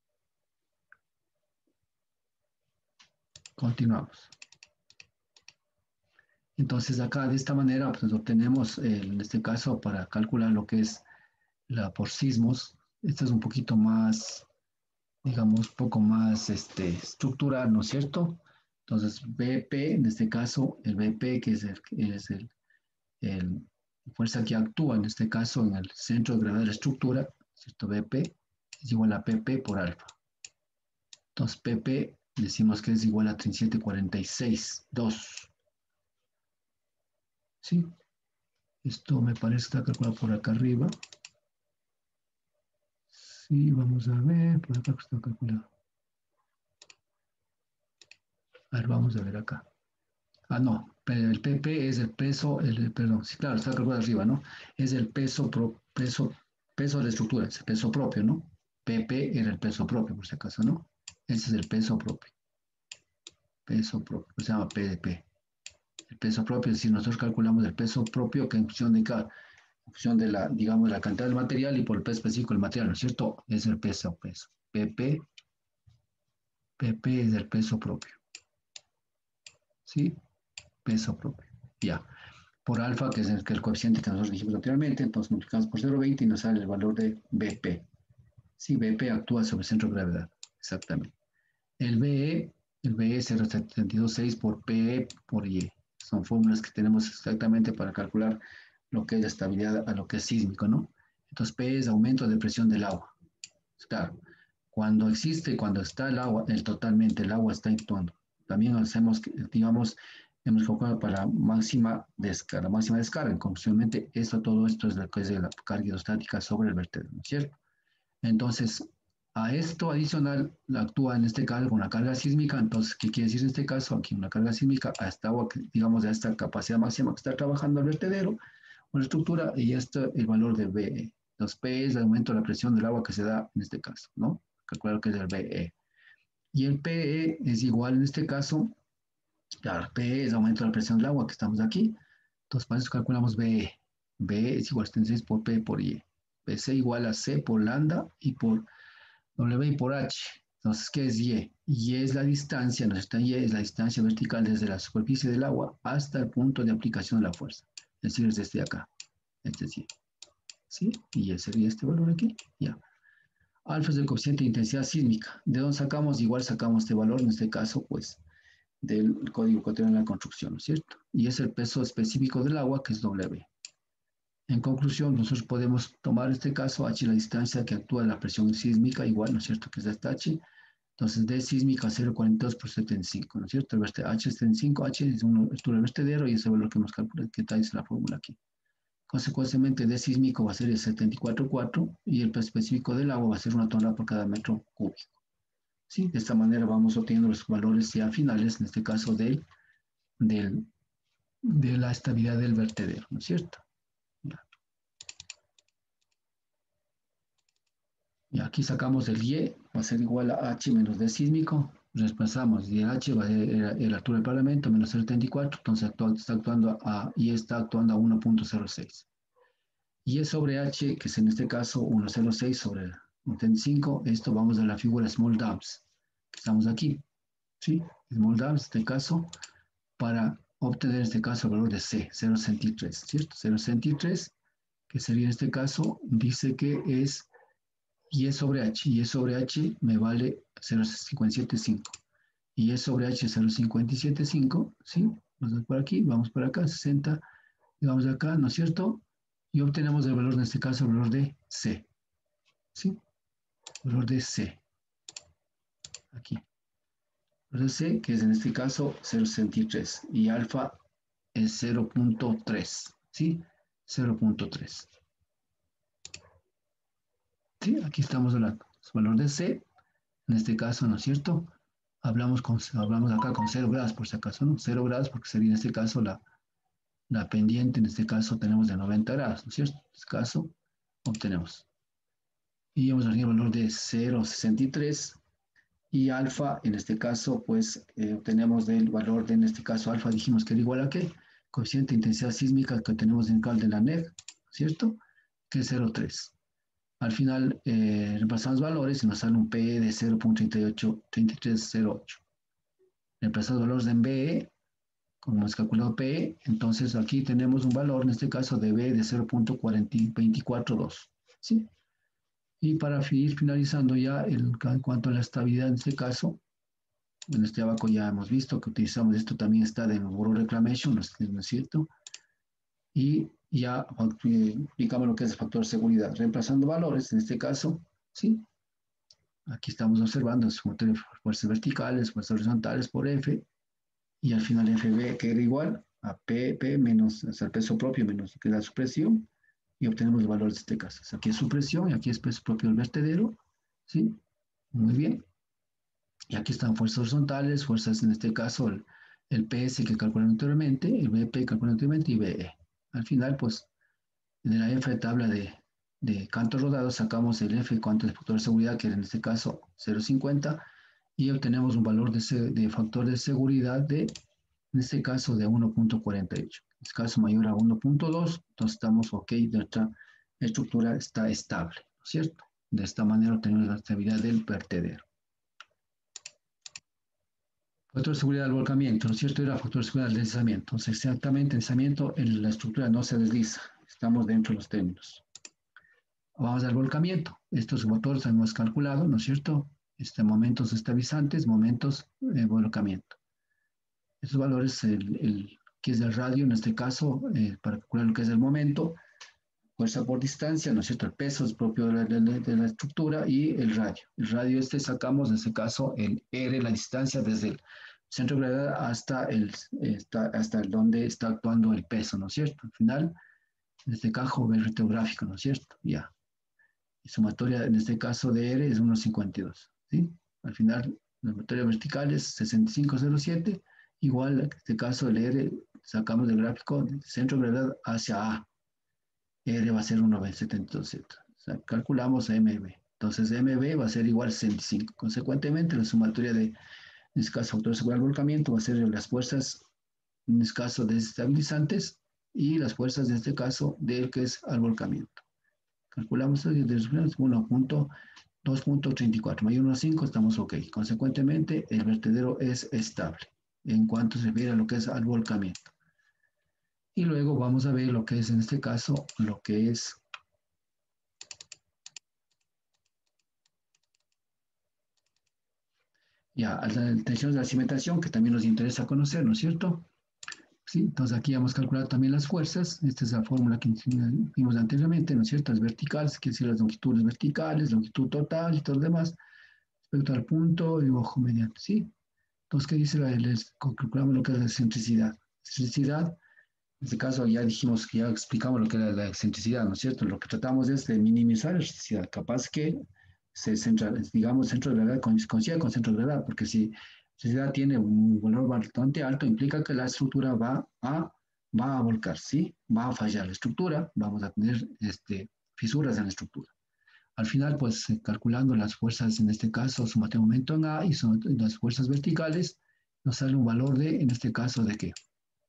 A: Continuamos. Entonces acá de esta manera pues obtenemos en este caso para calcular lo que es la por sismos. Esta es un poquito más, digamos, un poco más estructural, ¿no es cierto? Entonces BP, en este caso el BP que es el fuerza que actúa en este caso en el centro de gravedad de la estructura, ¿cierto? BP es igual a PP por alfa. Entonces PP decimos que es igual a 3746,2. ¿Sí? Esto me parece que está calculado por acá arriba. Sí, vamos a ver, por acá está calculado. A ver, vamos a ver acá. Ah, no, el PP es el peso, perdón, sí, claro, está calculado arriba, ¿no? Es el peso de la estructura, es el peso propio, ¿no? PP era el peso propio, por si acaso, ¿no? Ese es el peso propio, se llama PDP. El peso propio, es decir, nosotros calculamos el peso propio que en función de la, digamos, la cantidad del material y por el peso específico del material, ¿no es cierto? Es el peso. PP es el peso propio, ¿sí? Peso propio, ya. Por alfa, que es el coeficiente que nosotros dijimos anteriormente, entonces multiplicamos por 0,20 y nos sale el valor de BP. Sí, BP actúa sobre el centro de gravedad, exactamente. El BE es 0,726 por PE por Y. Son fórmulas que tenemos exactamente para calcular lo que es la estabilidad a lo que es sísmico, ¿no? Entonces, P es aumento de presión del agua. Claro, cuando está el agua, totalmente el agua está actuando. También hacemos, digamos, hemos calculado para máxima descarga. Conclusivamente, todo esto es lo que es de la carga hidrostática sobre el vertedero, ¿no es cierto? Entonces, a esto adicional actúa en este caso con la carga sísmica. Entonces, ¿qué quiere decir en este caso? Aquí una carga sísmica a esta agua, digamos, a esta capacidad máxima que está trabajando el vertedero o la estructura, y esto el valor de BE. Entonces, P es el aumento de la presión del agua que se da en este caso, ¿no? Calcular que es el BE. Y el PE es igual en este caso, claro, PE es el aumento de la presión del agua que estamos aquí. Entonces, para eso calculamos BE. BE es igual a 36 por P por Y. PC igual a C por lambda y por W y por H. Entonces, ¿qué es Y? Y es la distancia, ¿no está? Y es la distancia vertical desde la superficie del agua hasta el punto de aplicación de la fuerza. Es decir, es desde acá. Este es Y. ¿Sí? Y ese sería este valor aquí. Ya. Alfa es el coeficiente de intensidad sísmica. ¿De dónde sacamos? Igual sacamos este valor, en este caso, pues, del código ecuatorial de la construcción, ¿no es cierto? Y es el peso específico del agua, que es W. En conclusión, nosotros podemos tomar este caso, H la distancia que actúa la presión sísmica, igual, ¿no es cierto?, que es esta H. Entonces, D sísmica 0,42 por 75, ¿no es cierto? H es 75, H es una altura del vertedero y ese valor que hemos calculado, que está en la fórmula aquí. Consecuentemente, D sísmico va a ser el 74,4 y el peso específico del agua va a ser 1 tonelada por cada metro cúbico. ¿Sí? De esta manera vamos obteniendo los valores ya finales, en este caso de la estabilidad del vertedero, ¿no es cierto? Y aquí sacamos el Y, va a ser igual a H menos D sísmico. Desplazamos y H va a ser la altura del Parlamento menos 0,74, entonces está actuando a, y está actuando a 1,06. Y es sobre H, que es en este caso 1,06 sobre 35. Esto vamos a la figura Small Dams, que estamos aquí. ¿Sí? Small Dams, en este caso, para obtener en este caso el valor de C, 0,63, ¿cierto? 0,63, que sería en este caso, dice que es y sobre H, y sobre H me vale 0,575. Y sobre H 0,575, ¿sí? Vamos por aquí, vamos por acá, 60, y vamos acá, ¿no es cierto? Y obtenemos el valor, en este caso, el valor de C, ¿sí? El valor de C, aquí. El valor de C, que es en este caso 0,63, y alfa es 0,3, ¿sí? 0,3. ¿Sí? Aquí estamos hablando. El valor de C, en este caso, ¿no es cierto? Hablamos acá con 0 grados, por si acaso, ¿no? 0 grados, porque sería en este caso la pendiente, en este caso tenemos de 90 grados, ¿no es cierto? En este caso, obtenemos. Y vamos a tener el valor de 0,63 y alfa, en este caso, pues obtenemos del valor de, en este caso, alfa dijimos que era igual a ¿qué? Coeficiente de intensidad sísmica que tenemos en el cal de la NEG, ¿cierto? Que es 0,3. Al final, reemplazamos valores y nos sale un PE de 0,3308. Reemplazamos valores en BE, como hemos calculado PE, entonces aquí tenemos un valor, en este caso, de B de 0,242. ¿Sí? Y para ir finalizando ya, en cuanto a la estabilidad, en este caso, en este abaco ya hemos visto que utilizamos esto, también está de Bureau Reclamation, ¿no es cierto? Y ya aplicamos lo que es el factor de seguridad, reemplazando valores, en este caso, ¿sí? Aquí estamos observando sumatoria de fuerzas verticales, fuerzas horizontales por F, y al final FB que era igual a P menos o sea, el peso propio menos que da su presión, y obtenemos los valores de este caso. O sea, aquí es su presión y aquí es peso propio del vertedero, ¿sí? Muy bien. Y aquí están fuerzas horizontales, fuerzas en este caso el PS que calculamos anteriormente, el BP que calculamos anteriormente y BE. Al final, pues, en la F de tabla de cantos rodados sacamos el F cuanto al factor de seguridad, que era en este caso 0,50, y obtenemos un valor de factor de seguridad de, en este caso, de 1,48. En este caso mayor a 1,2, entonces estamos ok, nuestra estructura está estable, ¿no es cierto? De esta manera obtenemos la estabilidad del vertedero. Factor de seguridad del volcamiento, ¿no es cierto? Era factor de seguridad del deslizamiento. Entonces, exactamente, el deslizamiento, la estructura no se desliza. Estamos dentro de los términos. Vamos al volcamiento. Estos motores hemos calculado, ¿no es cierto? Momentos estabilizantes, momentos de volcamiento. Estos valores, que es el radio, en este caso, para calcular lo que es el momento, fuerza por distancia, ¿no es cierto? El peso es propio de la estructura y el radio. El radio sacamos, en este caso, el R, la distancia desde el centro de gravedad hasta donde está actuando el peso, ¿no es cierto? Al final, en este caso, el retrográfico, ¿no es cierto? Ya. Y sumatoria, en este caso, de R es 1,52, ¿sí? Al final, la sumatoria vertical es 65,07, igual, en este caso, el R sacamos del gráfico del centro de gravedad hacia A. R va a ser 1,72. O sea, calculamos MB. Entonces, MB va a ser igual a 65. Consecuentemente, la sumatoria de, en este caso, factor de seguridad del volcamiento va a ser las fuerzas, en este caso, desestabilizantes y las fuerzas, en este caso, del que es al volcamiento. Calculamos 1,2.34. Mayor 1,5, estamos ok. Consecuentemente, el vertedero es estable en cuanto se refiere a lo que es al volcamiento. Y luego vamos a ver lo que es, en este caso, lo que es ya las tensiones de la cimentación, que también nos interesa conocer, ¿no es cierto? Sí, entonces aquí hemos calculado también las fuerzas. Esta es la fórmula que vimos anteriormente, ¿no es cierto? Las verticales, quiere decir las longitudes verticales, longitud total y todo lo demás, respecto al punto y ojo mediante, ¿sí? Entonces, ¿qué dice calculamos lo que es la excentricidad? Excentricidad, en este caso ya dijimos que ya explicamos lo que era la excentricidad, ¿no es cierto? Lo que tratamos es de minimizar la excentricidad, capaz que se centra, digamos, centro de gravedad coincide con centro de gravedad, porque si la excentricidad tiene un valor bastante alto, implica que la estructura va a volcar, ¿sí? Va a fallar la estructura, vamos a tener fisuras en la estructura. al final, pues calculando las fuerzas, en este caso, sumate momento en A y las fuerzas verticales, nos sale un valor de, en este caso, ¿de qué?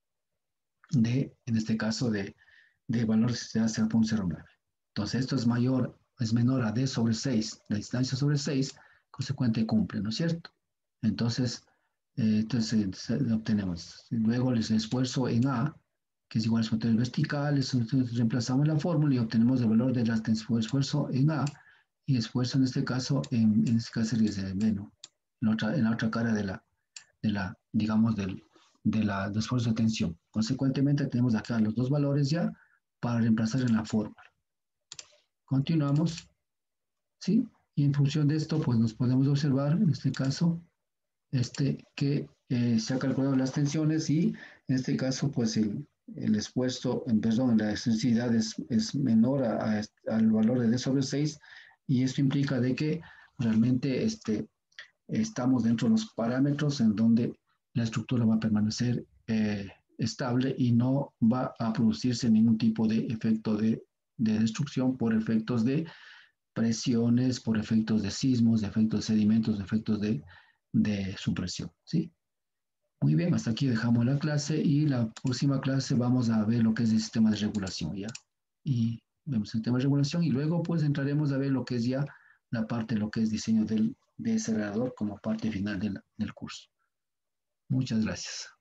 A: En este caso, de valor de 0.09. Entonces, esto es menor a D sobre 6, la distancia sobre 6, consecuente cumple, ¿no es cierto? Entonces, obtenemos. Luego, el esfuerzo en A, que es igual a su vertical, entonces reemplazamos la fórmula y obtenemos el valor del esfuerzo en A y esfuerzo en este caso, en este caso sería B, ¿no? En la otra cara digamos, del esfuerzo de tensión. Consecuentemente, tenemos acá los dos valores ya para reemplazar en la fórmula. Continuamos, ¿sí? Y en función de esto, pues nos podemos observar, en este caso, que se ha calculado las tensiones y en este caso, pues el esfuerzo, perdón, la excentricidad es menor al valor de D sobre 6 y esto implica de que realmente estamos dentro de los parámetros en donde la estructura va a permanecer estable y no va a producirse ningún tipo de efecto de destrucción por efectos de presiones, por efectos de sismos, de efectos de sedimentos, de efectos de supresión, ¿sí? Muy bien, hasta aquí dejamos la clase y la próxima clase vamos a ver lo que es el sistema de regulación, ¿ya? Y vemos el tema de regulación y luego pues entraremos a ver lo que es ya la parte, lo que es diseño de ese como parte final del curso. Muchas gracias.